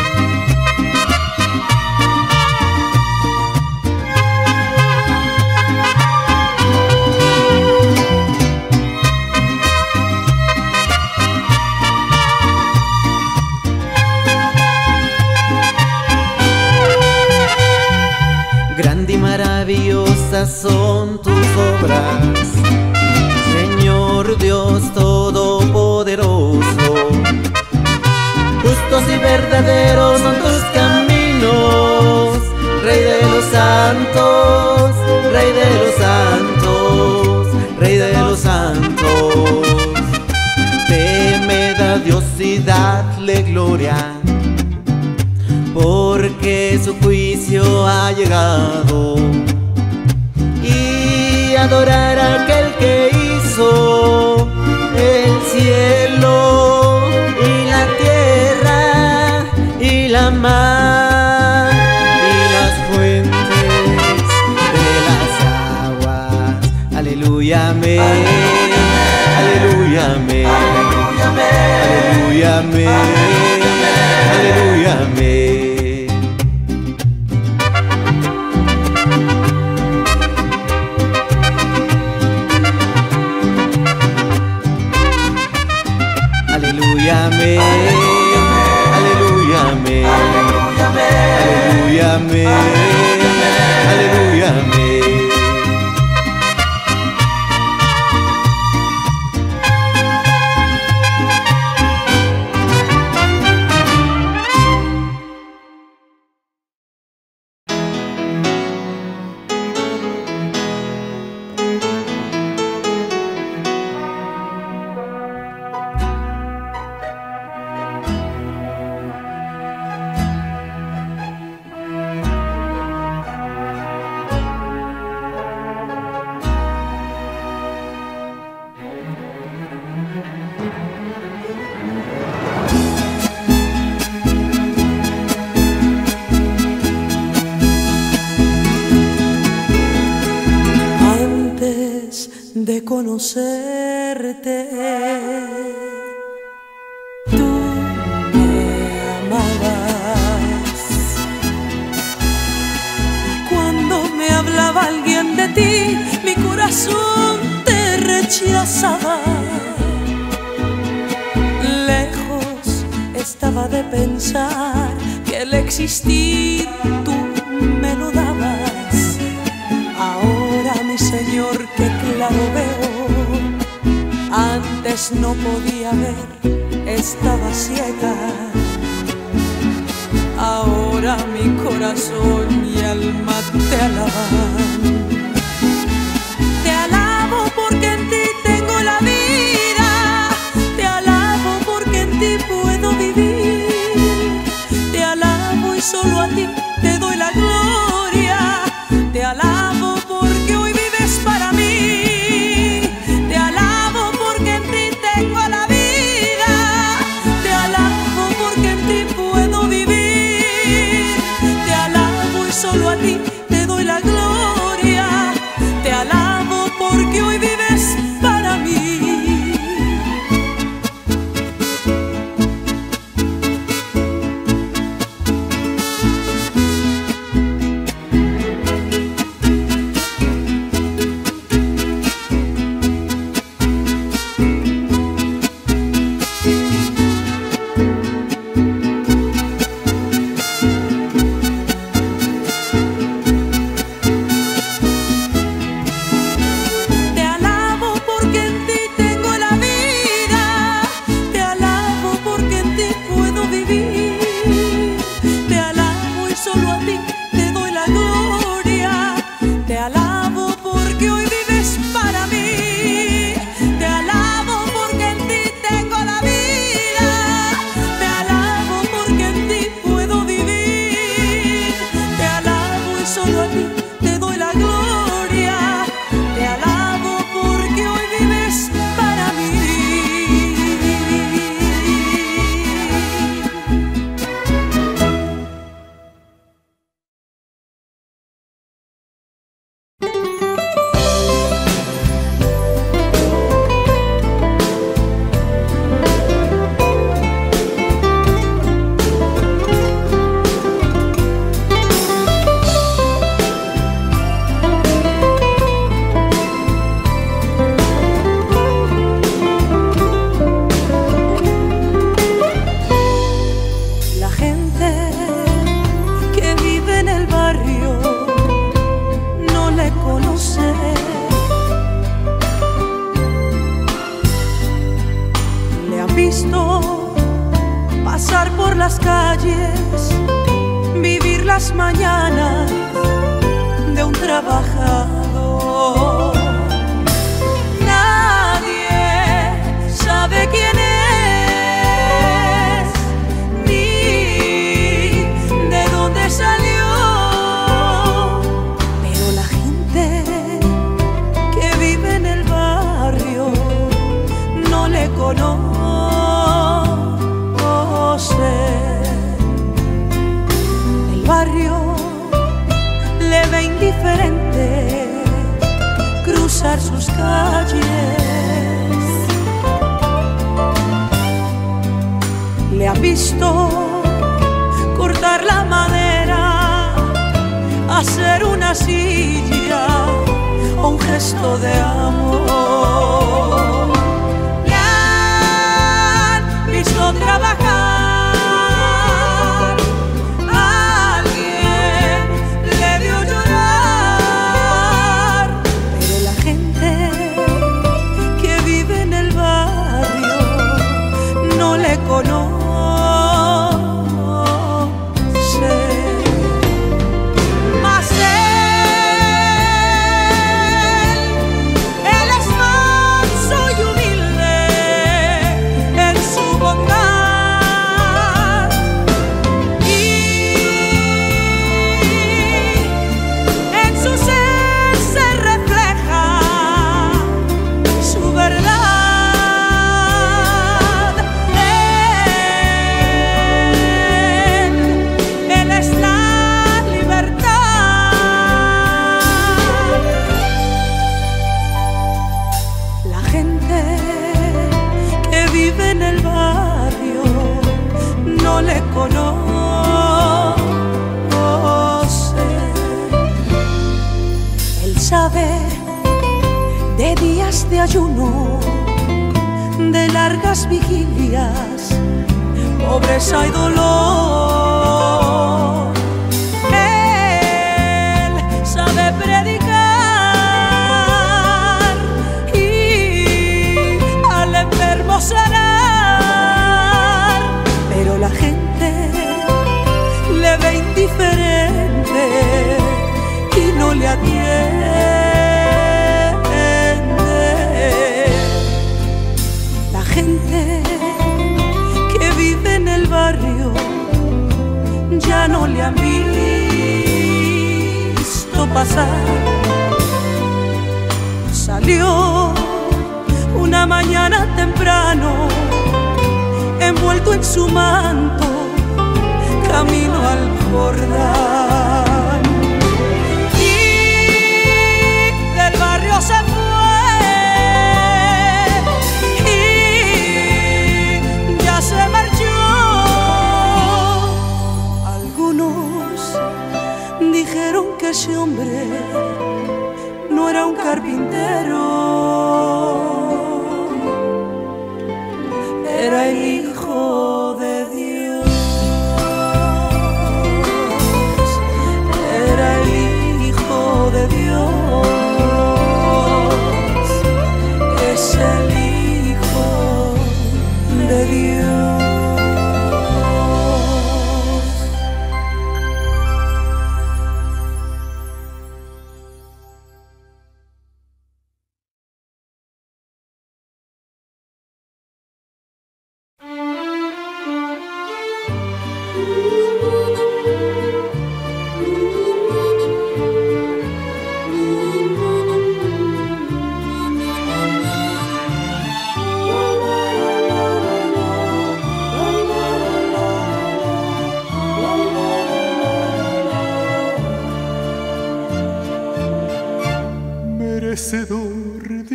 Grande y maravillosas son tus obras, Señor Dios Todopoderoso. Justos y verdaderos son tus caminos, Rey de los santos, Rey de los santos, Rey de los santos. Temed a Dios y dadle gloria, porque su juicio ha llegado. Y adorar a aquel que hizo el cielo y la tierra y la mar y las fuentes de las aguas. Aleluya, amén, aleluya, amén, aleluya, amén, aleluya, amén. Aleluya, amén, aleluya, amén, aleluya, amén, aleluya, amén. De conocerte, tú me amabas, y cuando me hablaba alguien de ti, mi corazón te rechazaba. Lejos estaba de pensar que el existir tú me lo dabas. Ahora, mi Señor, que claro veo, antes no podía ver, estaba ciega. Ahora mi corazón y alma te alaban. Te alabo porque en ti tengo la vida, te alabo porque en ti puedo vivir. Te alabo y solo a ti te doy la gloria. Te alabo porque hoy vives para mí. Te alabo porque en ti tengo la vida. Te alabo porque en ti puedo vivir. Te alabo y solo a ti te doy la gloria. mañanas de un trabajador. Nadie sabe quién es ni de dónde salió, pero la gente que vive en el barrio no le conoce. El barrio le ve indiferente cruzar sus calles. Le han visto cortar la madera, hacer una silla o un gesto de amor. Le han visto trabajar, alguien le vio llorar, pero la gente que vive en el barrio no le conoce. Mas él es manso y humilde en su bondad, y en su ser se refleja su verdad. Él es la libertad. La gente que vive en el barrio no le conoce. Él sabe de días de ayuno, de largas vigilias, pobreza y dolor. Él sabe predicar y al enfermo sanar, pero la gente le ve indiferente y no le atiende. La gente que vive en el barrio ya no le han visto pasar. Salió una mañana temprano, envuelto en su manto, camino al Jordán, y del barrio se fue y ya se marchó. Algunos dijeron que ese hombre no era un carpintero, era el Hijo de Dios, era el Hijo de Dios, es el Hijo de Dios. Merecedor de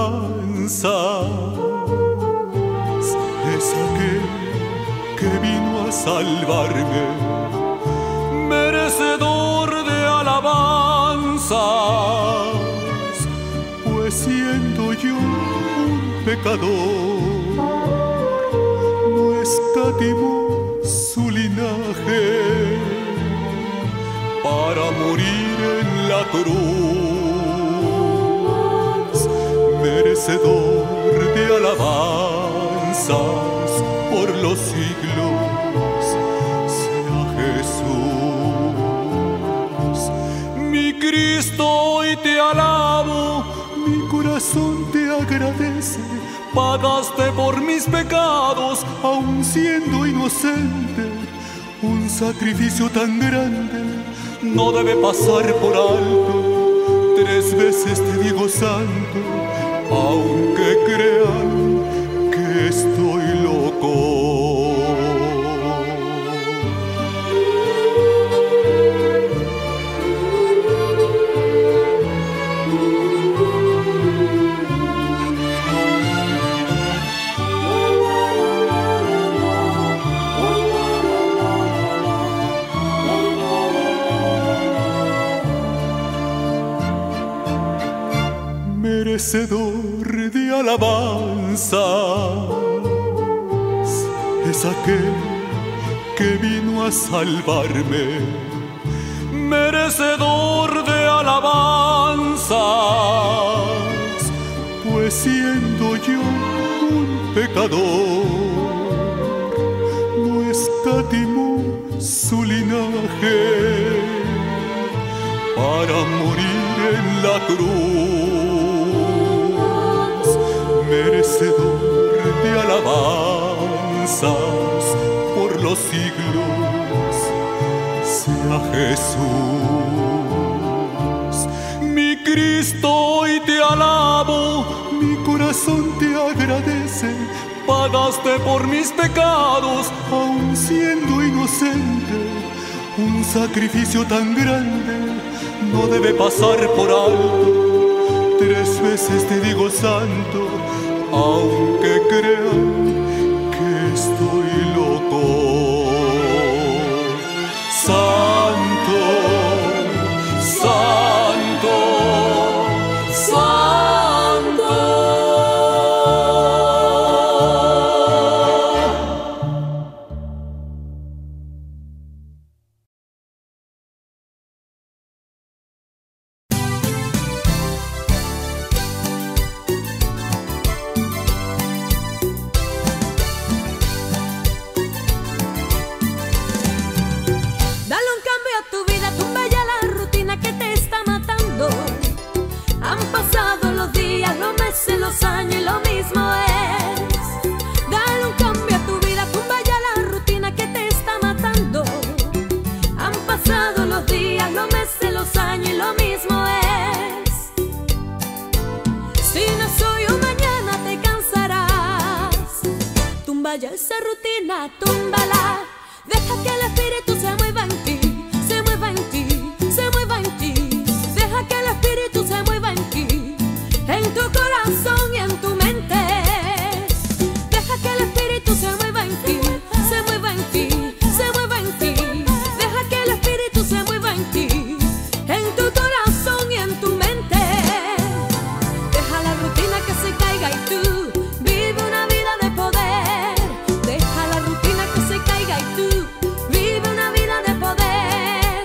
alabanzas es aquel que vino a salvarme. Merecedor de alabanzas, pues siendo yo un pecador, no escatimó su linaje para morir en la cruz. Merecedor de alabanzas por los siglos, sea Jesús. Cristo, hoy te alabo, mi corazón te agradece. pagaste por mis pecados, Aun siendo inocente, un sacrificio tan grande no debe pasar por alto. 3 veces te digo santo, Aunque crean que estoy loco. Merecedor de alabanzas es aquel que vino a salvarme. merecedor de alabanzas, Pues siendo yo un pecador, no escatimó su linaje para morir en la cruz. Merecedor de alabanzas por los siglos sea Jesús. mi Cristo, hoy te alabo, Mi corazón te agradece, pagaste por mis pecados, aun siendo inocente. Un sacrificio tan grande no debe pasar por alto. 3 veces te digo santo, Aunque crean que estoy loco. Santo, Santo, Santo. Dale un cambio a tu vida, tumba ya la rutina que te está matando. Han pasado los días, los meses, los años y lo mismo es. Dale un cambio a tu vida, tumba ya la rutina que te está matando. Han pasado los días, los meses, los años y lo mismo es. Si no soy un mañana te cansarás. Tumba ya esa rutina, túmbala. Deja que el espíritu se mueva en ti, se mueva en ti, se mueva en ti. Deja que el espíritu se mueva en ti, en tu corazón y en tu mente. Deja que el espíritu se mueva en ti, se mueva en ti, se mueva en ti. Deja que el espíritu se mueva en ti, en tu corazón y en tu mente. Deja la rutina que se caiga y tú vive una vida de poder. Deja la rutina que se caiga y tú vive una vida de poder.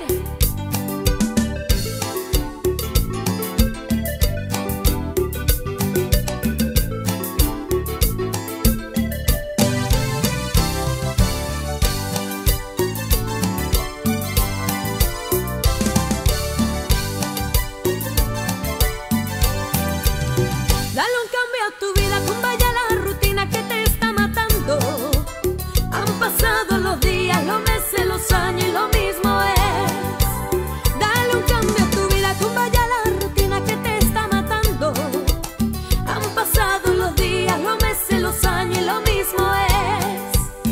Dale un cambio a tu vida, tumba ya la rutina que te está matando. Han pasado los días, los meses, los años y lo mismo es. Dale un cambio a tu vida, tumba ya la rutina que te está matando. Han pasado los días, los meses, los años y lo mismo es.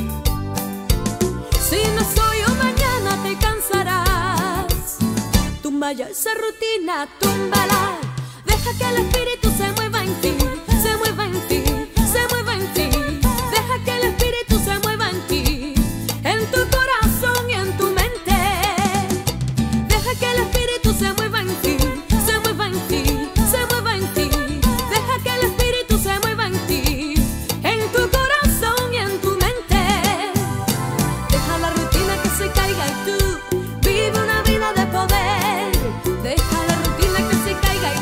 Si no soy yo mañana te cansarás. Tumba ya esa rutina, túmbala. Deja que el espíritu se mueva en ti, se mueva en ti, se mueva en ti. Deja que el espíritu se mueva en ti, en tu corazón y en tu mente. Deja que el espíritu se mueva en ti, se mueva en ti, se mueva en ti. Deja que el espíritu se mueva en ti, en tu corazón y en tu mente. Deja la rutina que se caiga y tú vive una vida de poder. Deja la rutina que se caiga y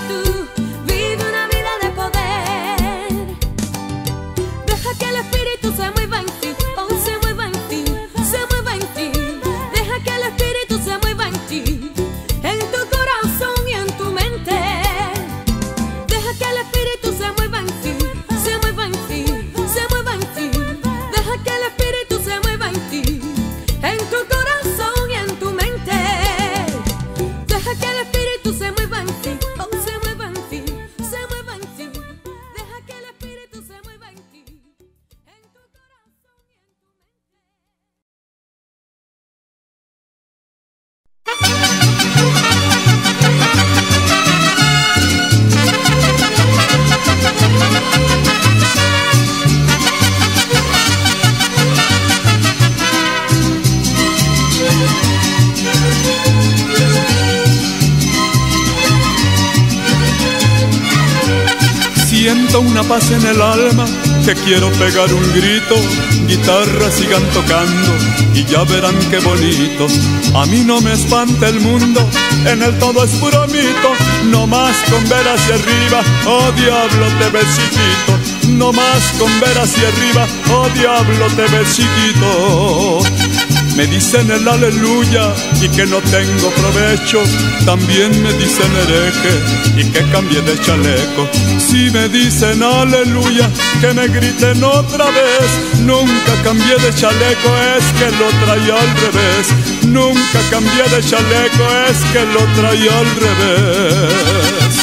Siento una paz en el alma que quiero pegar un grito. Guitarras sigan tocando y ya verán qué bonito. A mí no me espanta el mundo, en el todo es puro mito. No más con ver hacia arriba, oh diablo te ves chiquito. No más con ver hacia arriba, oh diablo te ves chiquito. Me dicen el aleluya y que no tengo provecho. También me dicen hereje y que cambié de chaleco. Si me dicen aleluya, que me griten otra vez. Nunca cambié de chaleco, es que lo traía al revés. Nunca cambié de chaleco, es que lo traía al revés.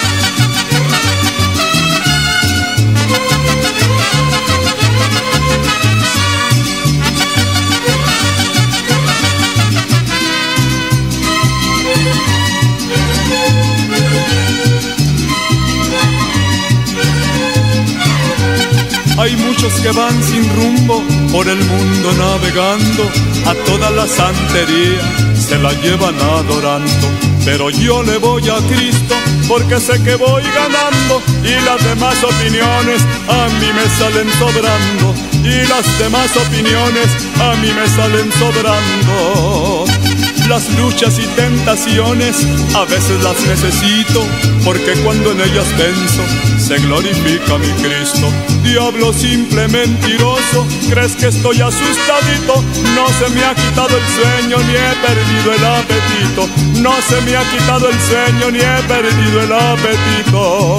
Hay muchos que van sin rumbo por el mundo navegando, a toda la santería se la llevan adorando. Pero yo le voy a Cristo porque sé que voy ganando, y las demás opiniones a mí me salen sobrando, y las demás opiniones a mí me salen sobrando. Las luchas y tentaciones a veces las necesito, porque cuando en ellas venzo se glorifica mi Cristo. Diablo simple mentiroso, crees que estoy asustadito. No se me ha quitado el sueño ni he perdido el apetito. No se me ha quitado el sueño ni he perdido el apetito.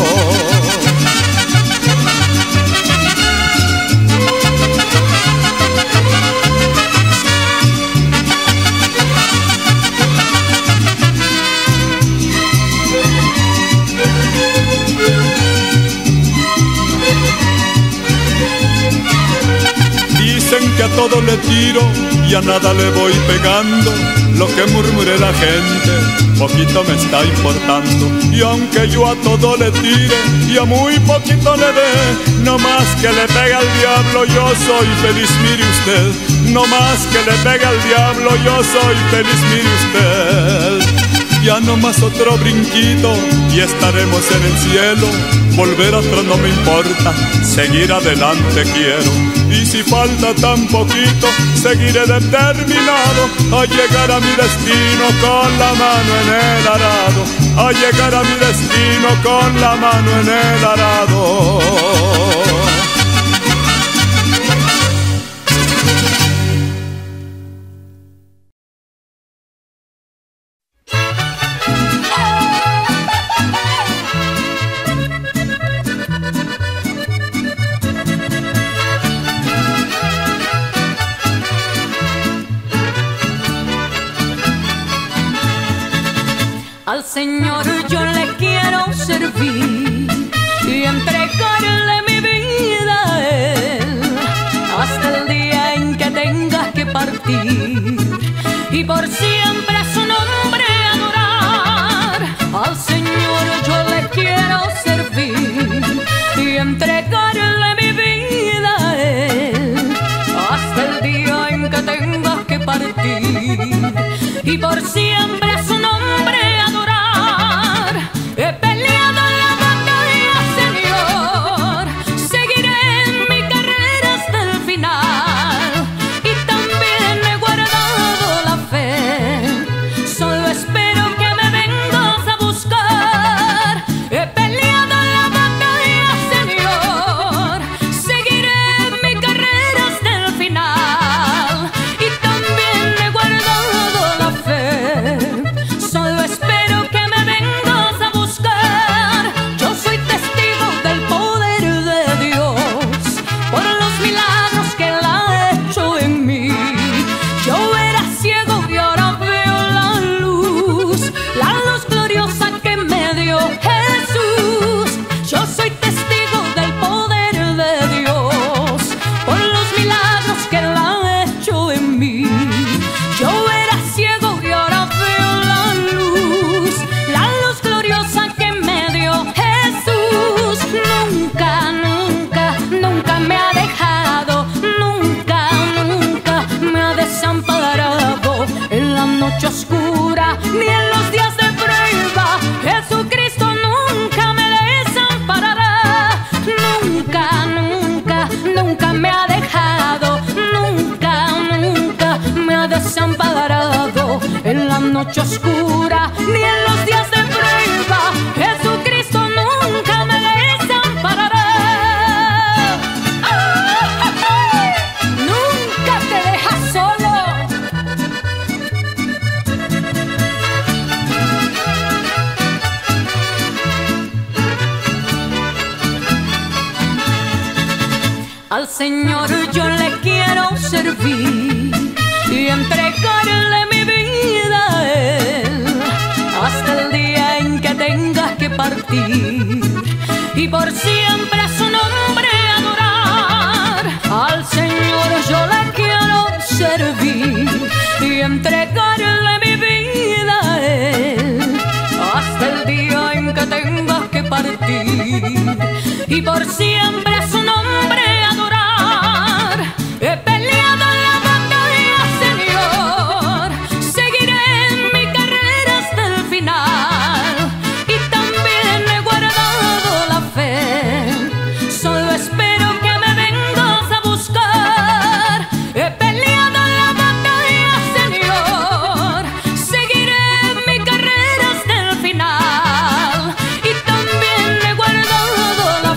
Dicen que a todo le tiro y a nada le voy pegando. Lo que murmure la gente, poquito me está importando. Y aunque yo a todo le tire y a muy poquito le dé, no más que le pegue al diablo, yo soy feliz, mire usted. No más que le pegue al diablo, yo soy feliz, mire usted. Ya no más otro brinquito y estaremos en el cielo. Volver atrás no me importa, seguir adelante quiero. Y si falta tan poquito, seguiré determinado a llegar a mi destino con la mano en el arado. A llegar a mi destino con la mano en el arado. Al Señor yo le quiero servir y entregarle mi vida a Él hasta el día en que tenga que partir y por siempre su nombre adorar. Al Señor yo le quiero servir y entregarle mi vida a Él hasta el día en que tenga que partir y por siempre su nombre adorar. He peleado la batalla, Señor, seguiré en mi carrera hasta el final y también he guardado la fe Al Señor yo le quiero servir y entregarle mi vida a Él hasta el día en que tenga que partir y por siempre su nombre adorar. Al Señor yo le quiero servir y entregarle mi vida a Él hasta el día en que tenga que partir y por siempre su nombre adorar. He peleado la batalla, Señor, seguiré en mi carrera hasta el final y también he guardado la fe. Solo espero que me vengas a buscar. He peleado la batalla, Señor, seguiré en mi carrera hasta el final y también he guardado la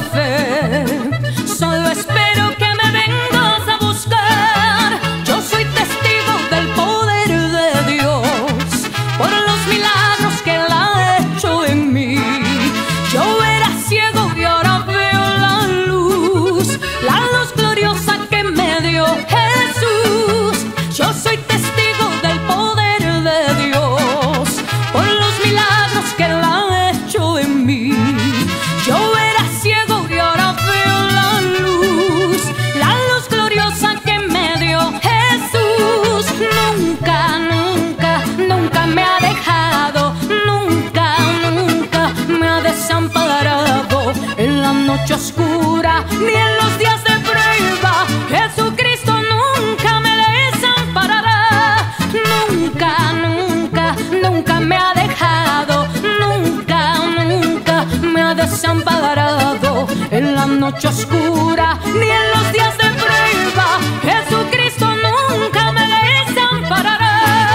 fe. Solo espero que me vengas a buscar. Yo soy testigo del poder de Dios por los milagros que Él ha hecho en mí. Yo era ciego y ahora veo la luz gloriosa que me dio Jesús. Yo soy testigo del poder de Dios por los milagros que Él ha hecho en mí. Yo era ciego y ahora veo la luz gloriosa que me dio Jesús. Nunca, nunca, nunca me ha dejado, nunca, nunca me ha desamparado en la noche oscura ni en los días de prueba. Jesucristo nunca me desamparará. Nunca, nunca, nunca me ha dejado, nunca, nunca me ha desamparado en la noche oscura ni en los días de prueba. Jesucristo nunca me desamparará.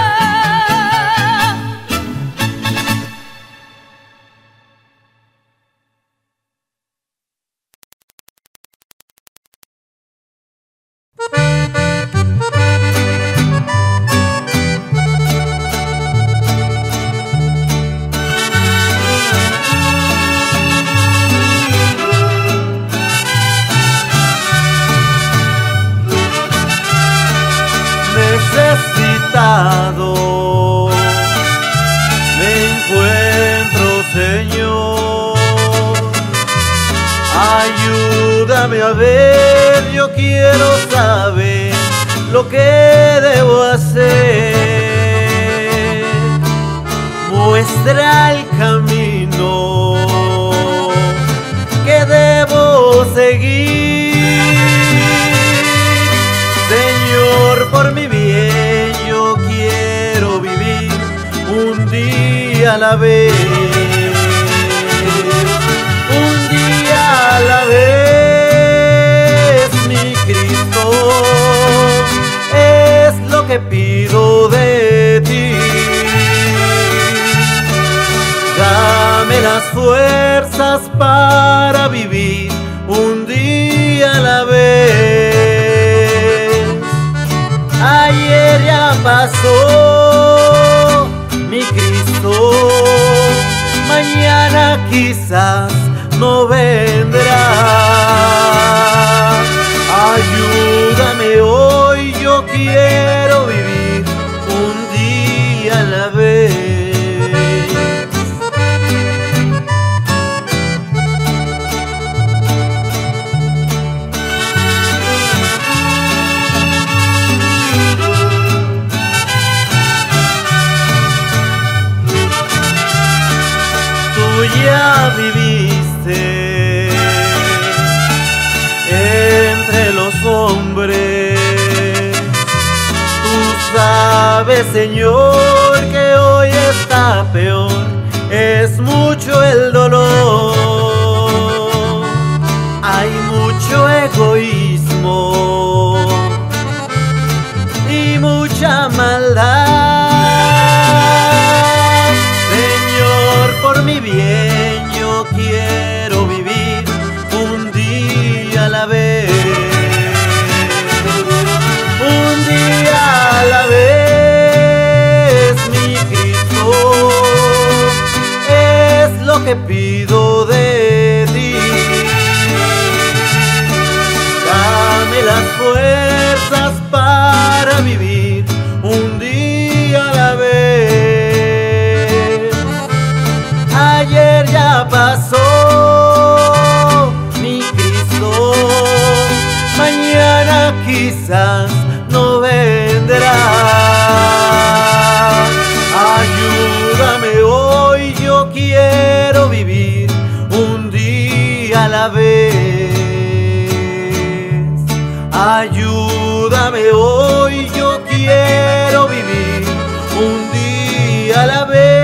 Necesitado me encuentro, Señor. Ayúdame a ver, yo quiero saber lo que debo hacer. Muestra el camino que debo seguir. Señor, por mi bien yo quiero vivir un día a la vez. Un día a la vez, mi Cristo, es lo que pido de ti. Dame las fuerzas para vivir un día a la vez. Ayer ya pasó, mi Cristo, mañana quizás no vendrá. Ayúdame hoy, yo quiero vivir un día a la vez. Ya viviste entre los hombres, tú sabes, Señor, que hoy está peor, es mucho el dolor, hay mucho egoísmo y mucha maldad. Por mi bien yo quiero vivir un día a la vez. Un día a la vez, mi Cristo, quizás no vendrá. Ayúdame hoy, yo quiero vivir un día a la vez. Ayúdame hoy, yo quiero vivir un día a la vez.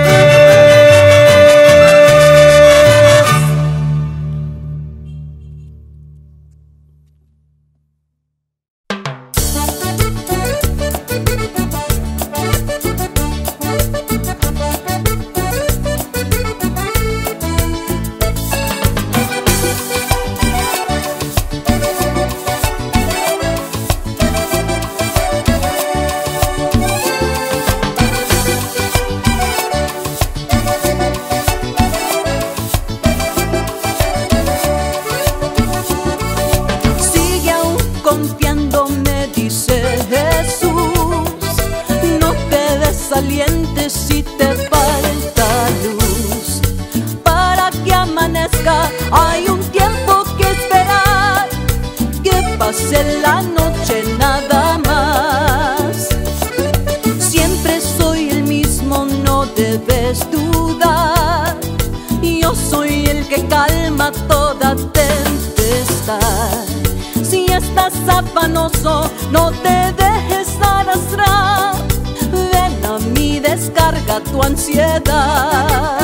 Si te falta luz para que amanezca, hay un tiempo que esperar, que pase la noche nada más. Siempre soy el mismo, no debes dudar. Yo soy el que calma toda tempestad. Si estás afanoso, no te dejes arrastrar. Ven a mí, descarga tu ansiedad.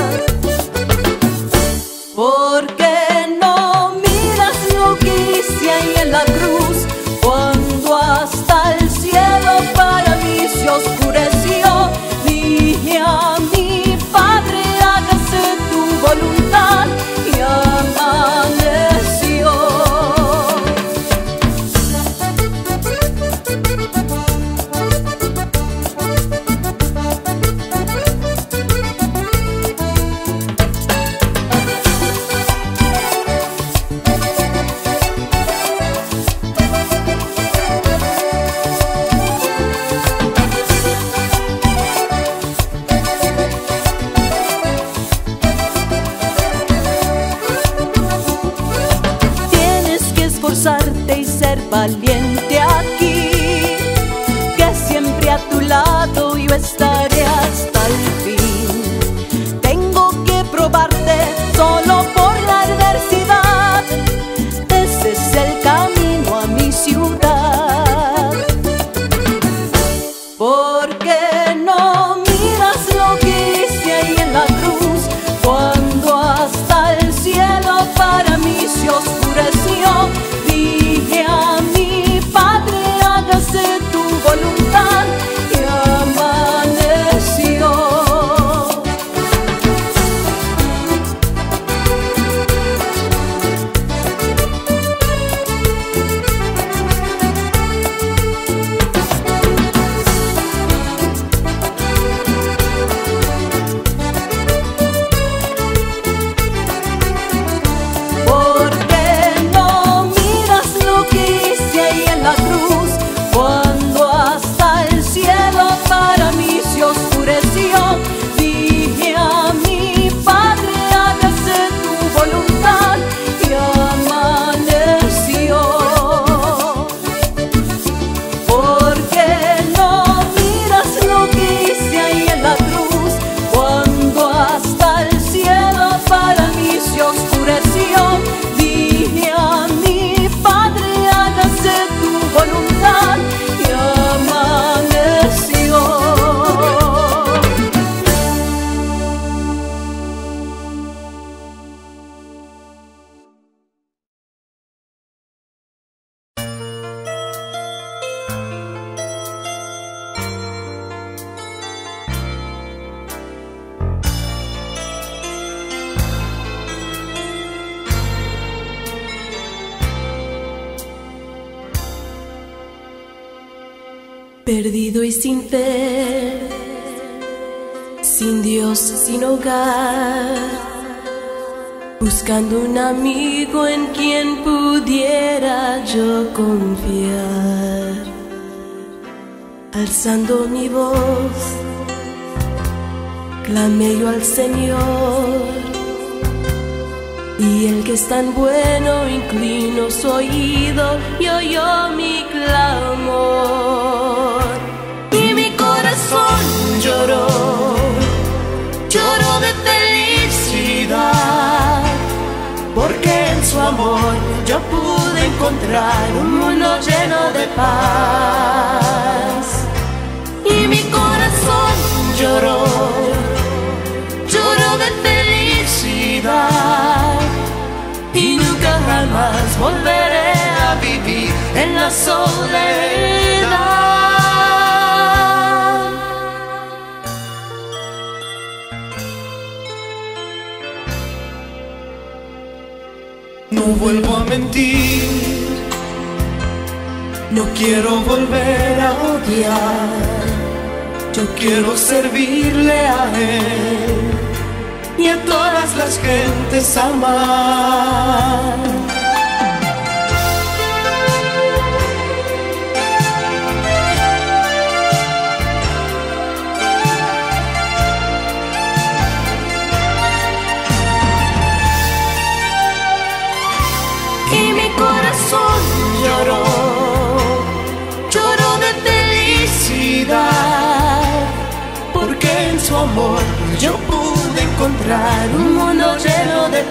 ¿Por qué no miras lo que hice ahí en la cruz? Cuando hasta el cielo para mí se oscureció, dije a mi Padre, hágase tu voluntad, y amaneció. Y ser valiente aquí, que siempre a tu lado yo estaré hasta el fin. Tengo que probarte solo por la adversidad, ese es el camino a mi ciudad. ¿Por qué no miras lo que hice ahí en la cruz? Cuando hasta el cielo para mí se oscureció, dije a mi Padre, hágase tu voluntad, y amaneció. ¿Por qué no miras lo que hice ahí en la cruz? Cuando hasta el cielo para mí se oscureció, dije a mi Padre, hágase tu voluntad, y amaneció. ¿Por qué no miras lo que hice ahí en la cruz? Cuando hasta el cielo para mí se oscureció, dije a mi Padre, hágase tu voluntad, y amaneció. Perdido y sin fe, sin Dios, sin hogar, buscando un amigo en quien pudiera yo confiar. Alzando mi voz, clamé yo al Señor, Y el que es tan bueno inclino su oído y oyó mi clamor. Y mi corazón lloró, lloró de felicidad, porque en su amor yo pude encontrar un mundo lleno de paz. Y mi corazón lloró, lloró de felicidad, y nunca jamás volveré a vivir en la soledad. No vuelvo a mentir, no quiero volver a odiar. Yo quiero servirle a Él y a todas las gentes amar. Y mi corazón lloró, lloró de felicidad, porque en su amor yo pude encontrar un mundo lleno de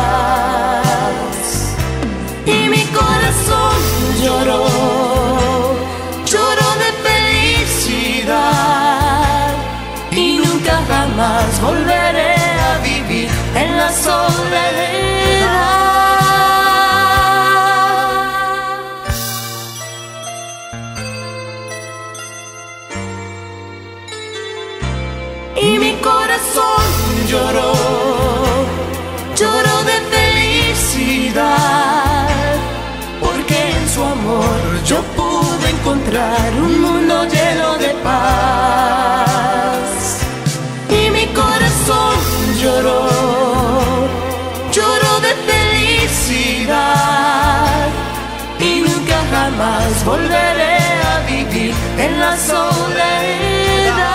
paz. Y mi corazón lloró, lloró de felicidad, y nunca jamás volveré a vivir en la soledad. Y mi corazón lloró, lloró de felicidad, porque en su amor yo pude encontrar un mundo lleno de paz. Y mi corazón lloró, lloró de felicidad, y nunca jamás volveré a vivir en la soledad.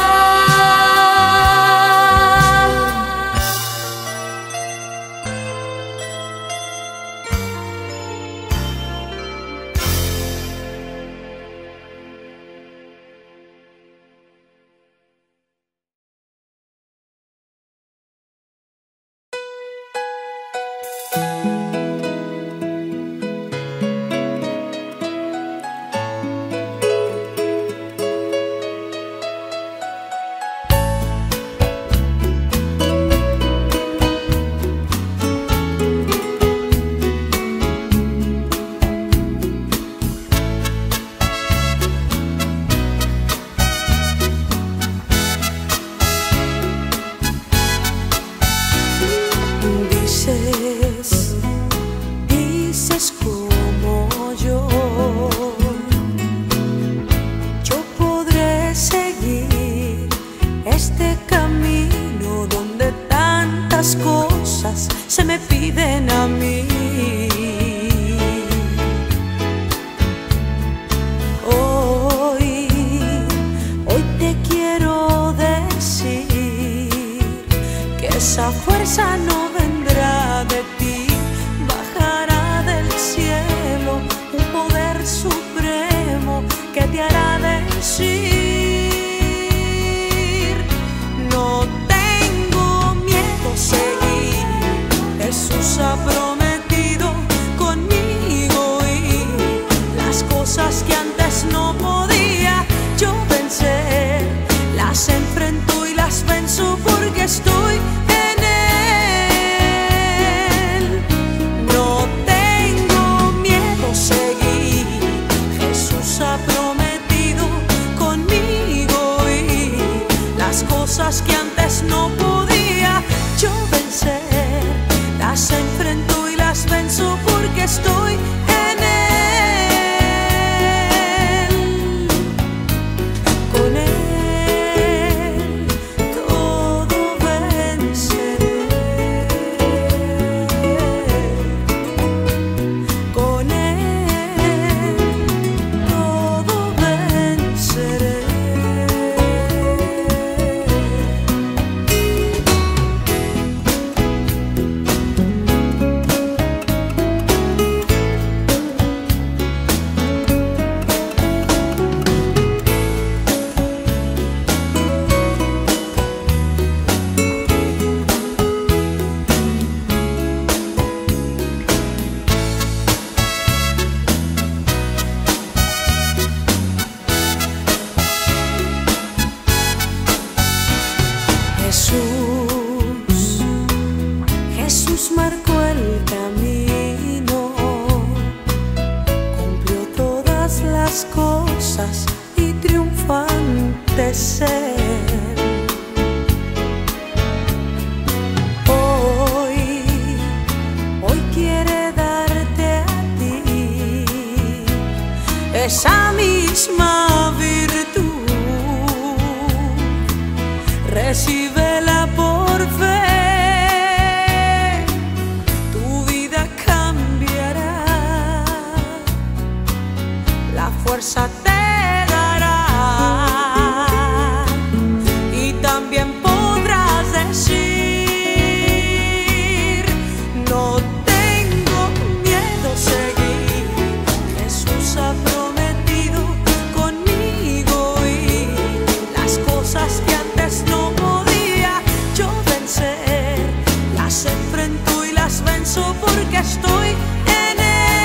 esa misma virtud, recíbela por fe, tu vida cambiará, la fuerza te dará y también podrás decir: no tengo miedo, seguir, Jesús ha prometido conmigo, y las cosas que antes no podía yo vencer, las enfrento y las venzo porque estoy en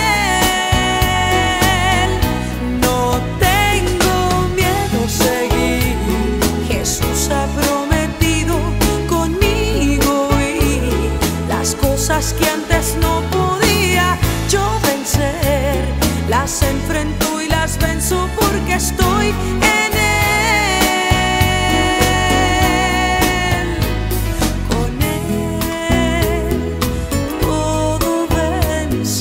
Él. No tengo miedo, seguir, Jesús ha prometido conmigo, y las cosas que antes no podía yo vencer, las enfrento y las venzo porque estoy en Él. Con Él todo venceré.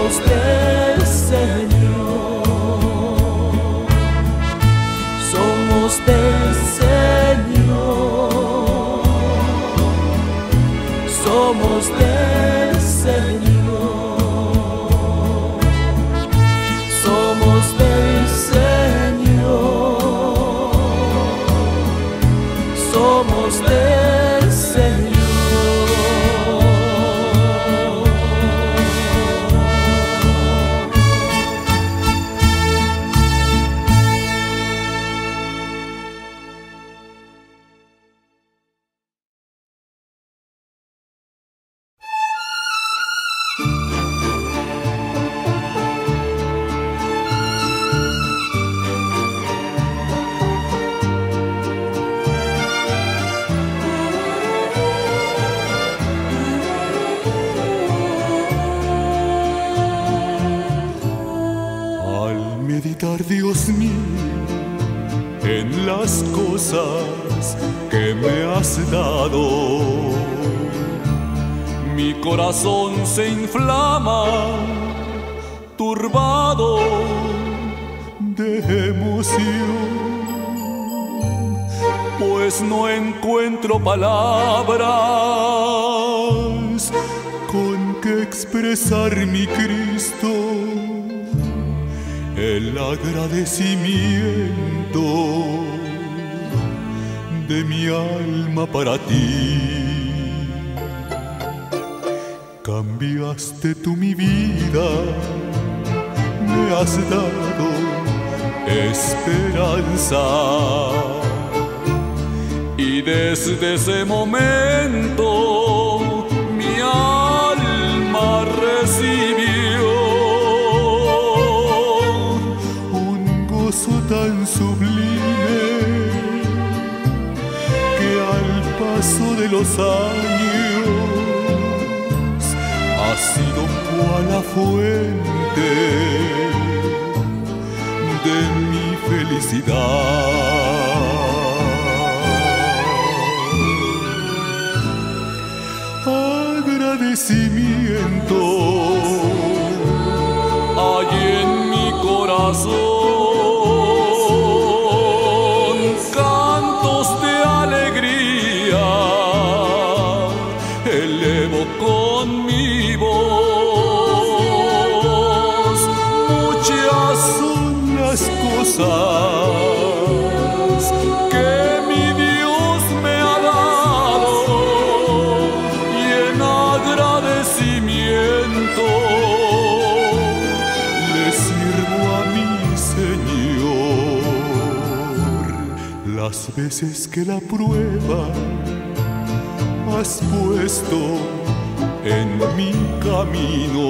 somos del Señor, somos del Señor, somos del Señor, somos del Señor, somos del Señor. Dios mío, en las cosas que me has dado, mi corazón se inflama, turbado de emoción, pues no encuentro palabras con que expresar mi Cristo el agradecimiento de mi alma para ti. Cambiaste tú mi vida, me has dado esperanza, y desde ese momento mi alma recibió tan sublime que al paso de los años ha sido cual la fuente de mi felicidad. Agradecimiento hay en mi corazón, con mi voz. Muchas son las cosas que mi Dios me ha dado, y en agradecimiento le sirvo a mi Señor. Las veces que la prueba has puesto en mi camino,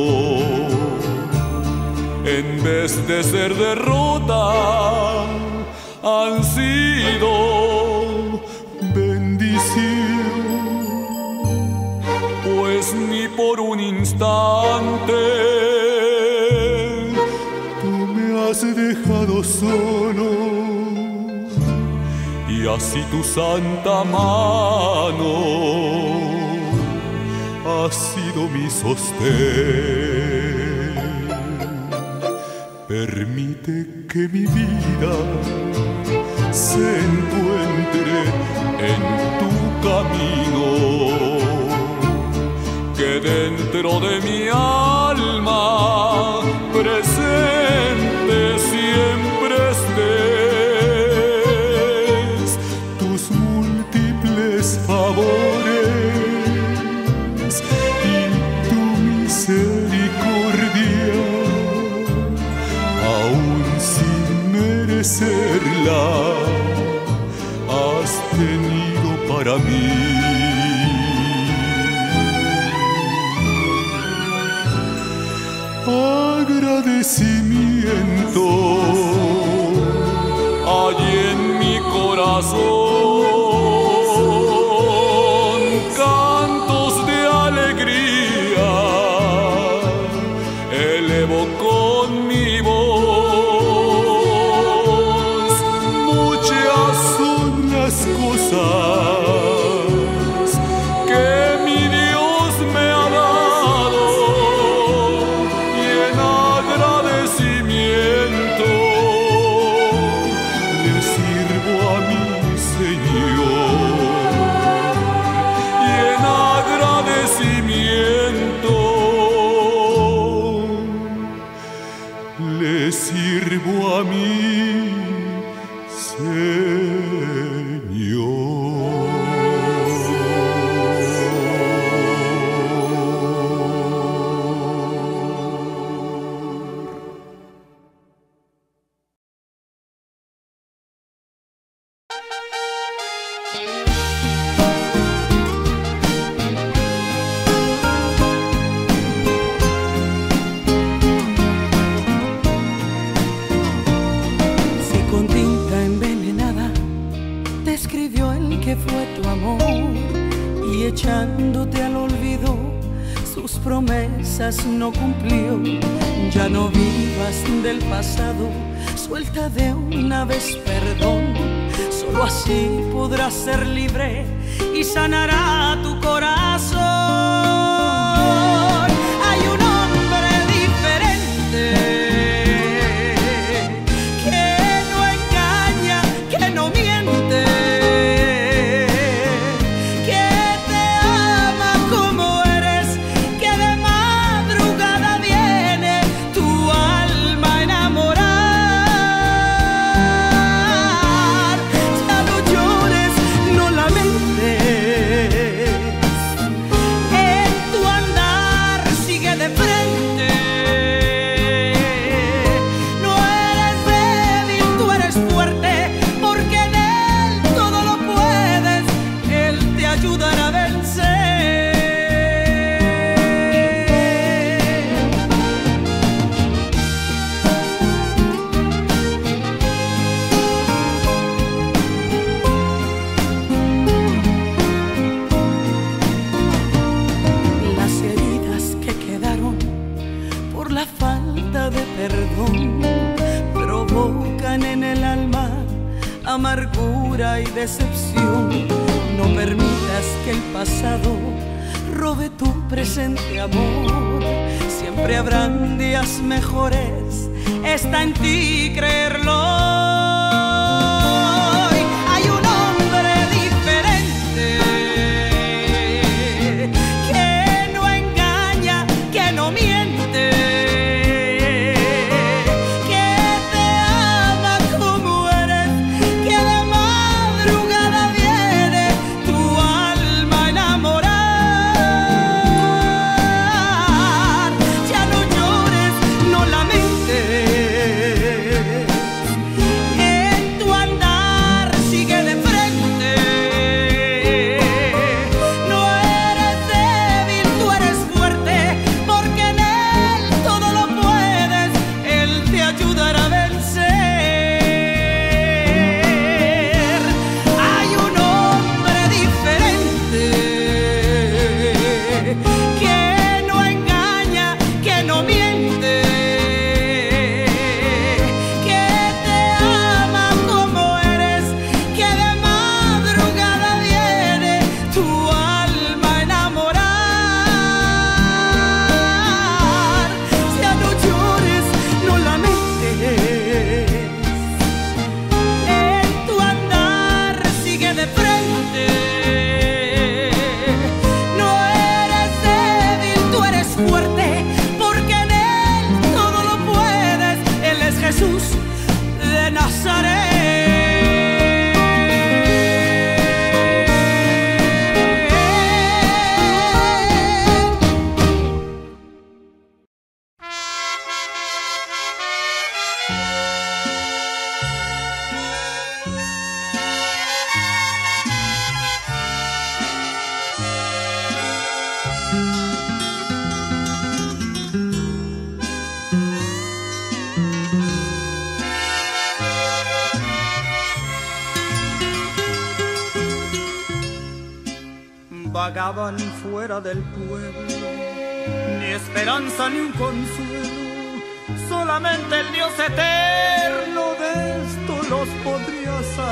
en vez de ser derrota, han sido bendición, pues ni por un instante tú me has dejado solo, y así tu santa mano ha sido mi sostén. Permite que mi vida se encuentre en tu camino, que dentro de mi alma presente siempre estés tus múltiples favores y tu misericordia, aún sin merecerla, has tenido para mí. Agradecimiento hay en mi corazón, cantos de alegría elevo con mi voz. Muchas son las cosas que mi Dios me ha dado, y en promesas no cumplió. Ya no vivas del pasado, suelta de una vez perdón. Solo así podrás ser libre y sanará tu corazón. Hay un hombre diferente que no engaña, que no miente, que te ama como eres, que de madrugada viene tu alma a enamorar. Ya no llores, no lamentes, en tu andar sigue de frente. No eres débil, tú eres fuerte, porque en Él todo lo puedes, Él te ayudará a vencer. Las heridas que quedaron por la falta de perdón provocan en el alma amargura y decepción. No permitas que el pasado robe tu presente amor. Siempre habrán días mejores, está en ti creerlo. Hay un hombre diferente que no engaña, que no miente, que te ama como eres, que de madrugada viene tu alma a enamorar. Ya no llores, no lamentes, en tu andar sigue de frente. No eres débil, tú eres fuerte, porque en Él todo lo puedes, Él te ayudará a vencer. Hay un hombre diferente que no engaña, que no miente, que te ama como eres, que de madrugada viene tu alma a enamorar. Ya no llores, no lamentes, en tu andar sigue de frente. No eres débil, tú eres fuerte, porque en Él todo lo puedes. Él es Jesús de Nazaret. Vagaban fuera del pueblo, ni esperanza ni un consuelo, solamente el Dios eterno de esto los podría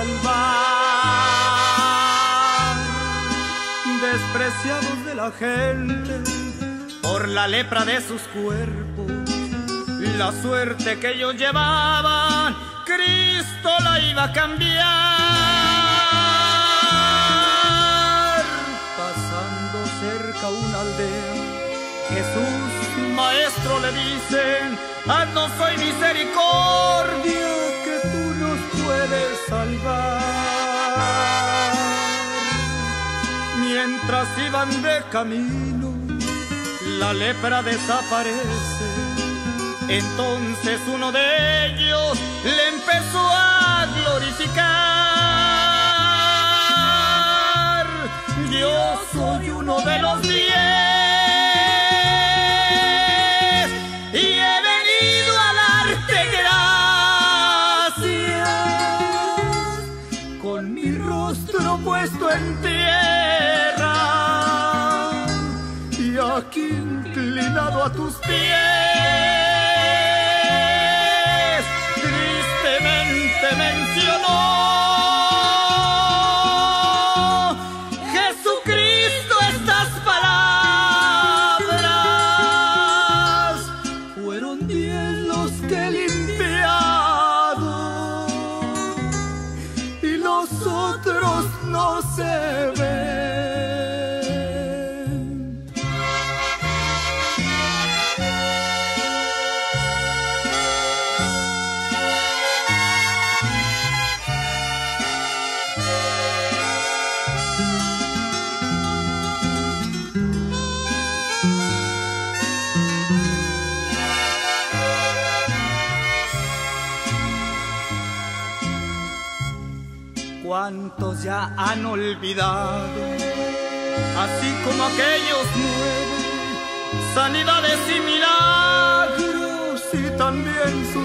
salvar. Despreciados de la gente por la lepra de sus cuerpos, la suerte que ellos llevaban, Cristo la iba a cambiar. Pasando cerca una aldea, Jesús, maestro, le dicen: haznos hoy misericordia, que tú nos puedes salvar. Mientras iban de camino, la lepra desaparece. Entonces uno de ellos le empezó a glorificar: yo soy uno de los 10 y he venido a darte gracias, con mi rostro puesto en tierra y a aquí inclinado a tus pies, tristemente mencionó: Jesucristo, estas palabras fueron 10 los que he limpiado y los otros no se ven. ¿Cuántos ya han olvidado, así como aquellos 9, sanidades y milagros y también su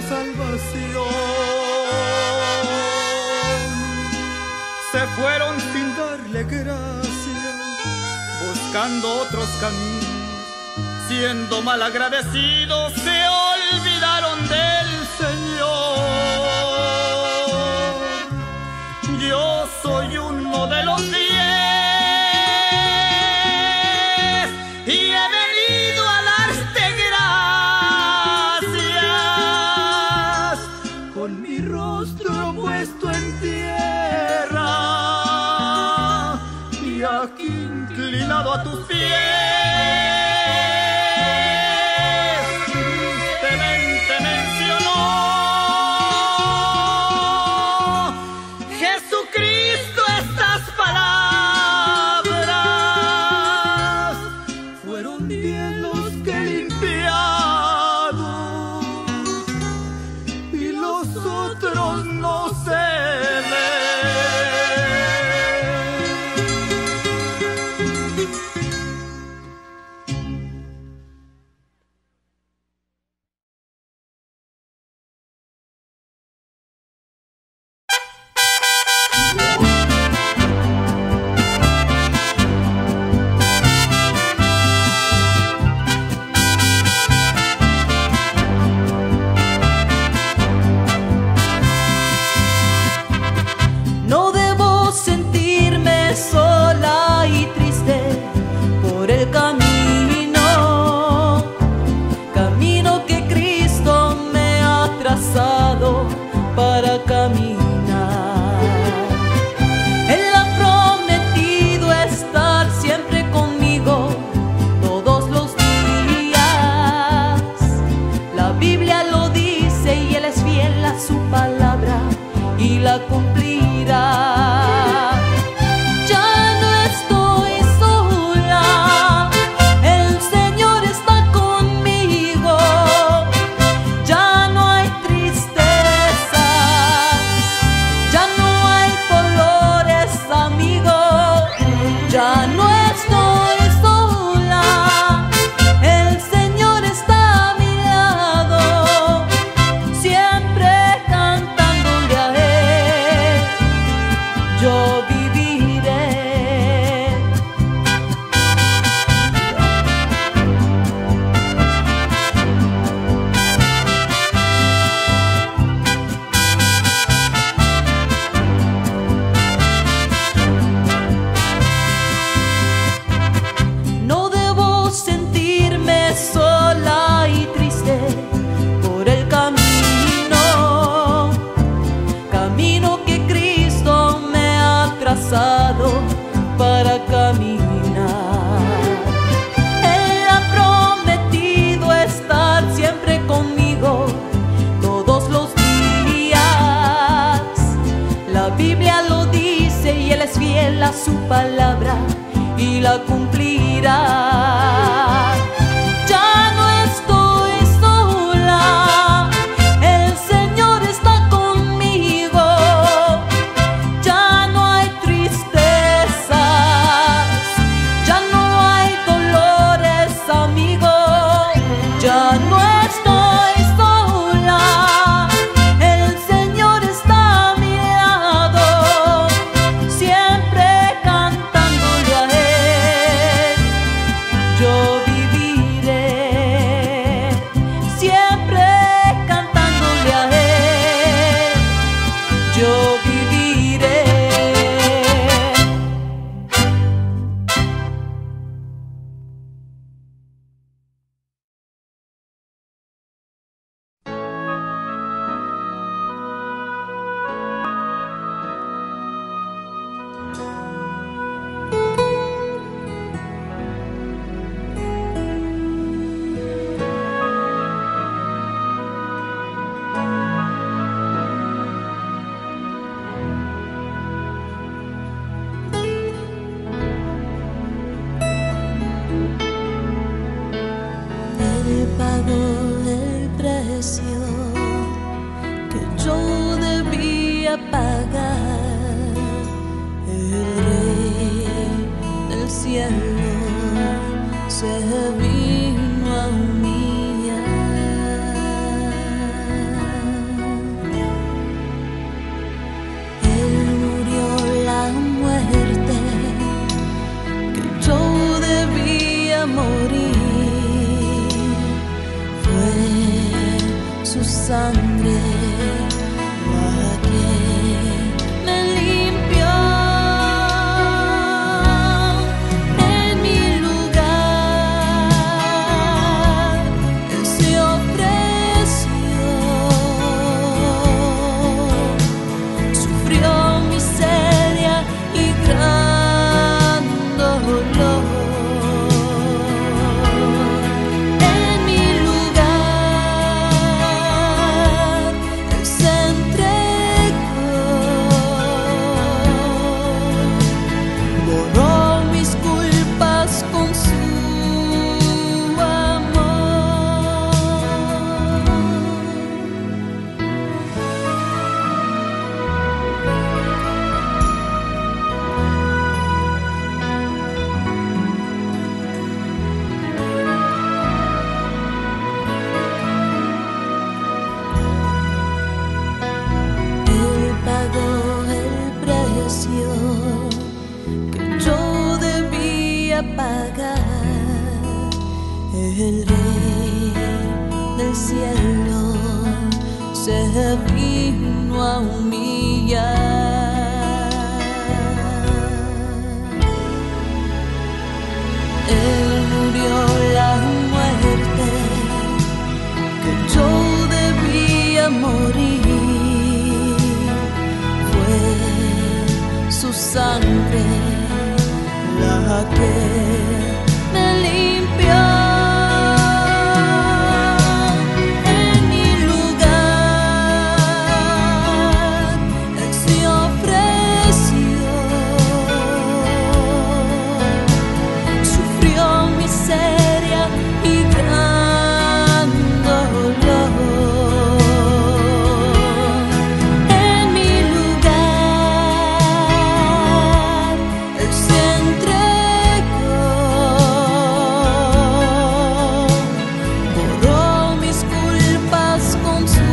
salvación? Se fueron sin darle gracias, buscando otros caminos, siendo malagradecidos, se olvidaron del Señor. Yo soy uno de los 10 y he venido a darte gracias, con mi rostro puesto en tierra y aquí inclinado a tus pies. Tristemente mencionó: Jesucristo, estas palabras fueron 10 los que he limpiado y los otros no se ven. pagar, el rey del cielo se vino a humillar. Él murió la muerte que yo debía morir, fue su sangre la que me limpió. En mi lugar Él se ofreció, sufrió miseria y gran dolor. En mi lugar Él se entregó, borró mis culpas con su amor. Él pagó el precio que yo debía pagar, el rey del cielo se vino a humillar. Él murió la muerte que yo debía morir, fue su sangre la que me limpió. En mi lugar Él se ofreció, sufrió miseria y gran dolor. En mi lugar Él se entregó, borró mis culpas con su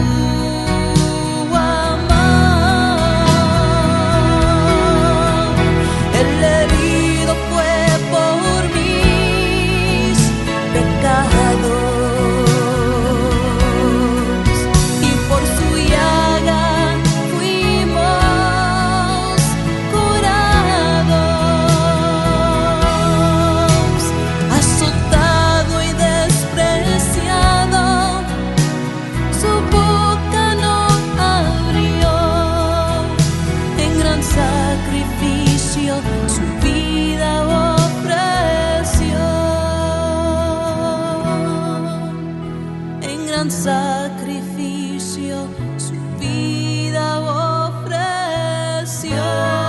amor. El herido fue por mis pecados y por su llaga fuimos curados. Azotado y despreciado, su boca no abrió. En gran sacrificio su vida ofreció. En gran sacrificio su vida ofreció.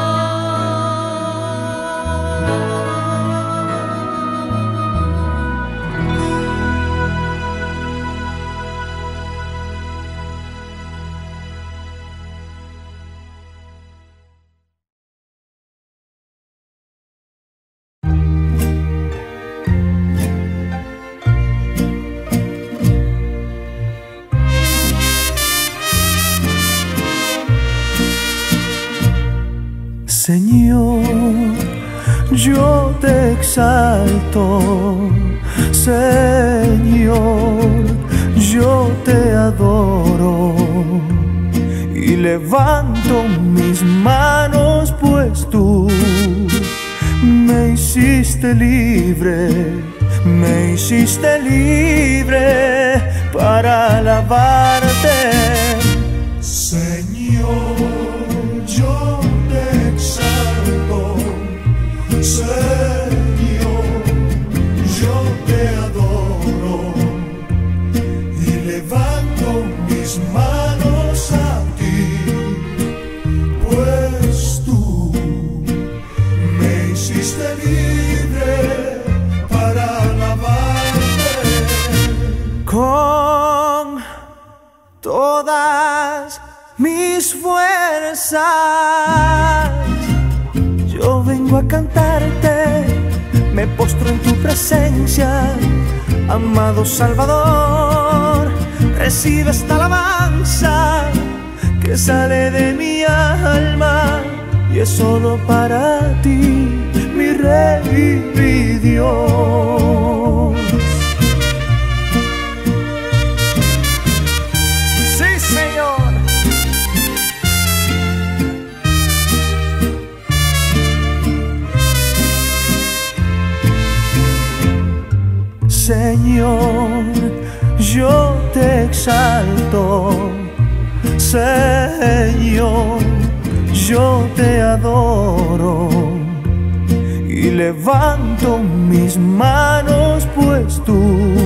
Señor, yo te exalto, Señor, yo te adoro y levanto mis manos, pues tú me hiciste libre para alabarte. Señor, yo te exalto, Señor, yo te adoro y levanto mis manos a ti, pues tú me hiciste libre para alabarte. Con todo mis fuerzas, yo vengo a cantarte, me postro en tu presencia, amado Salvador, recibe esta alabanza que sale de mi alma y es solo para ti, mi Rey y mi Dios. Sí, Señor. Señor, yo te exalto, Señor, yo te adoro y levanto mis manos, pues tú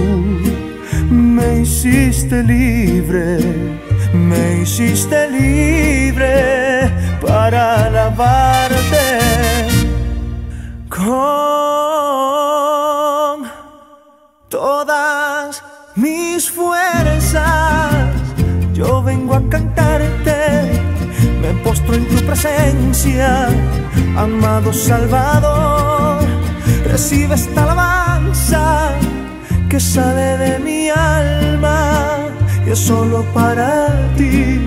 me hiciste libre para alabarte con todas mis fuerzas. Yo vengo a cantarte, me postro en tu presencia, amado Salvador, recibe esta alabanza que sale de mi alma y es solo para ti,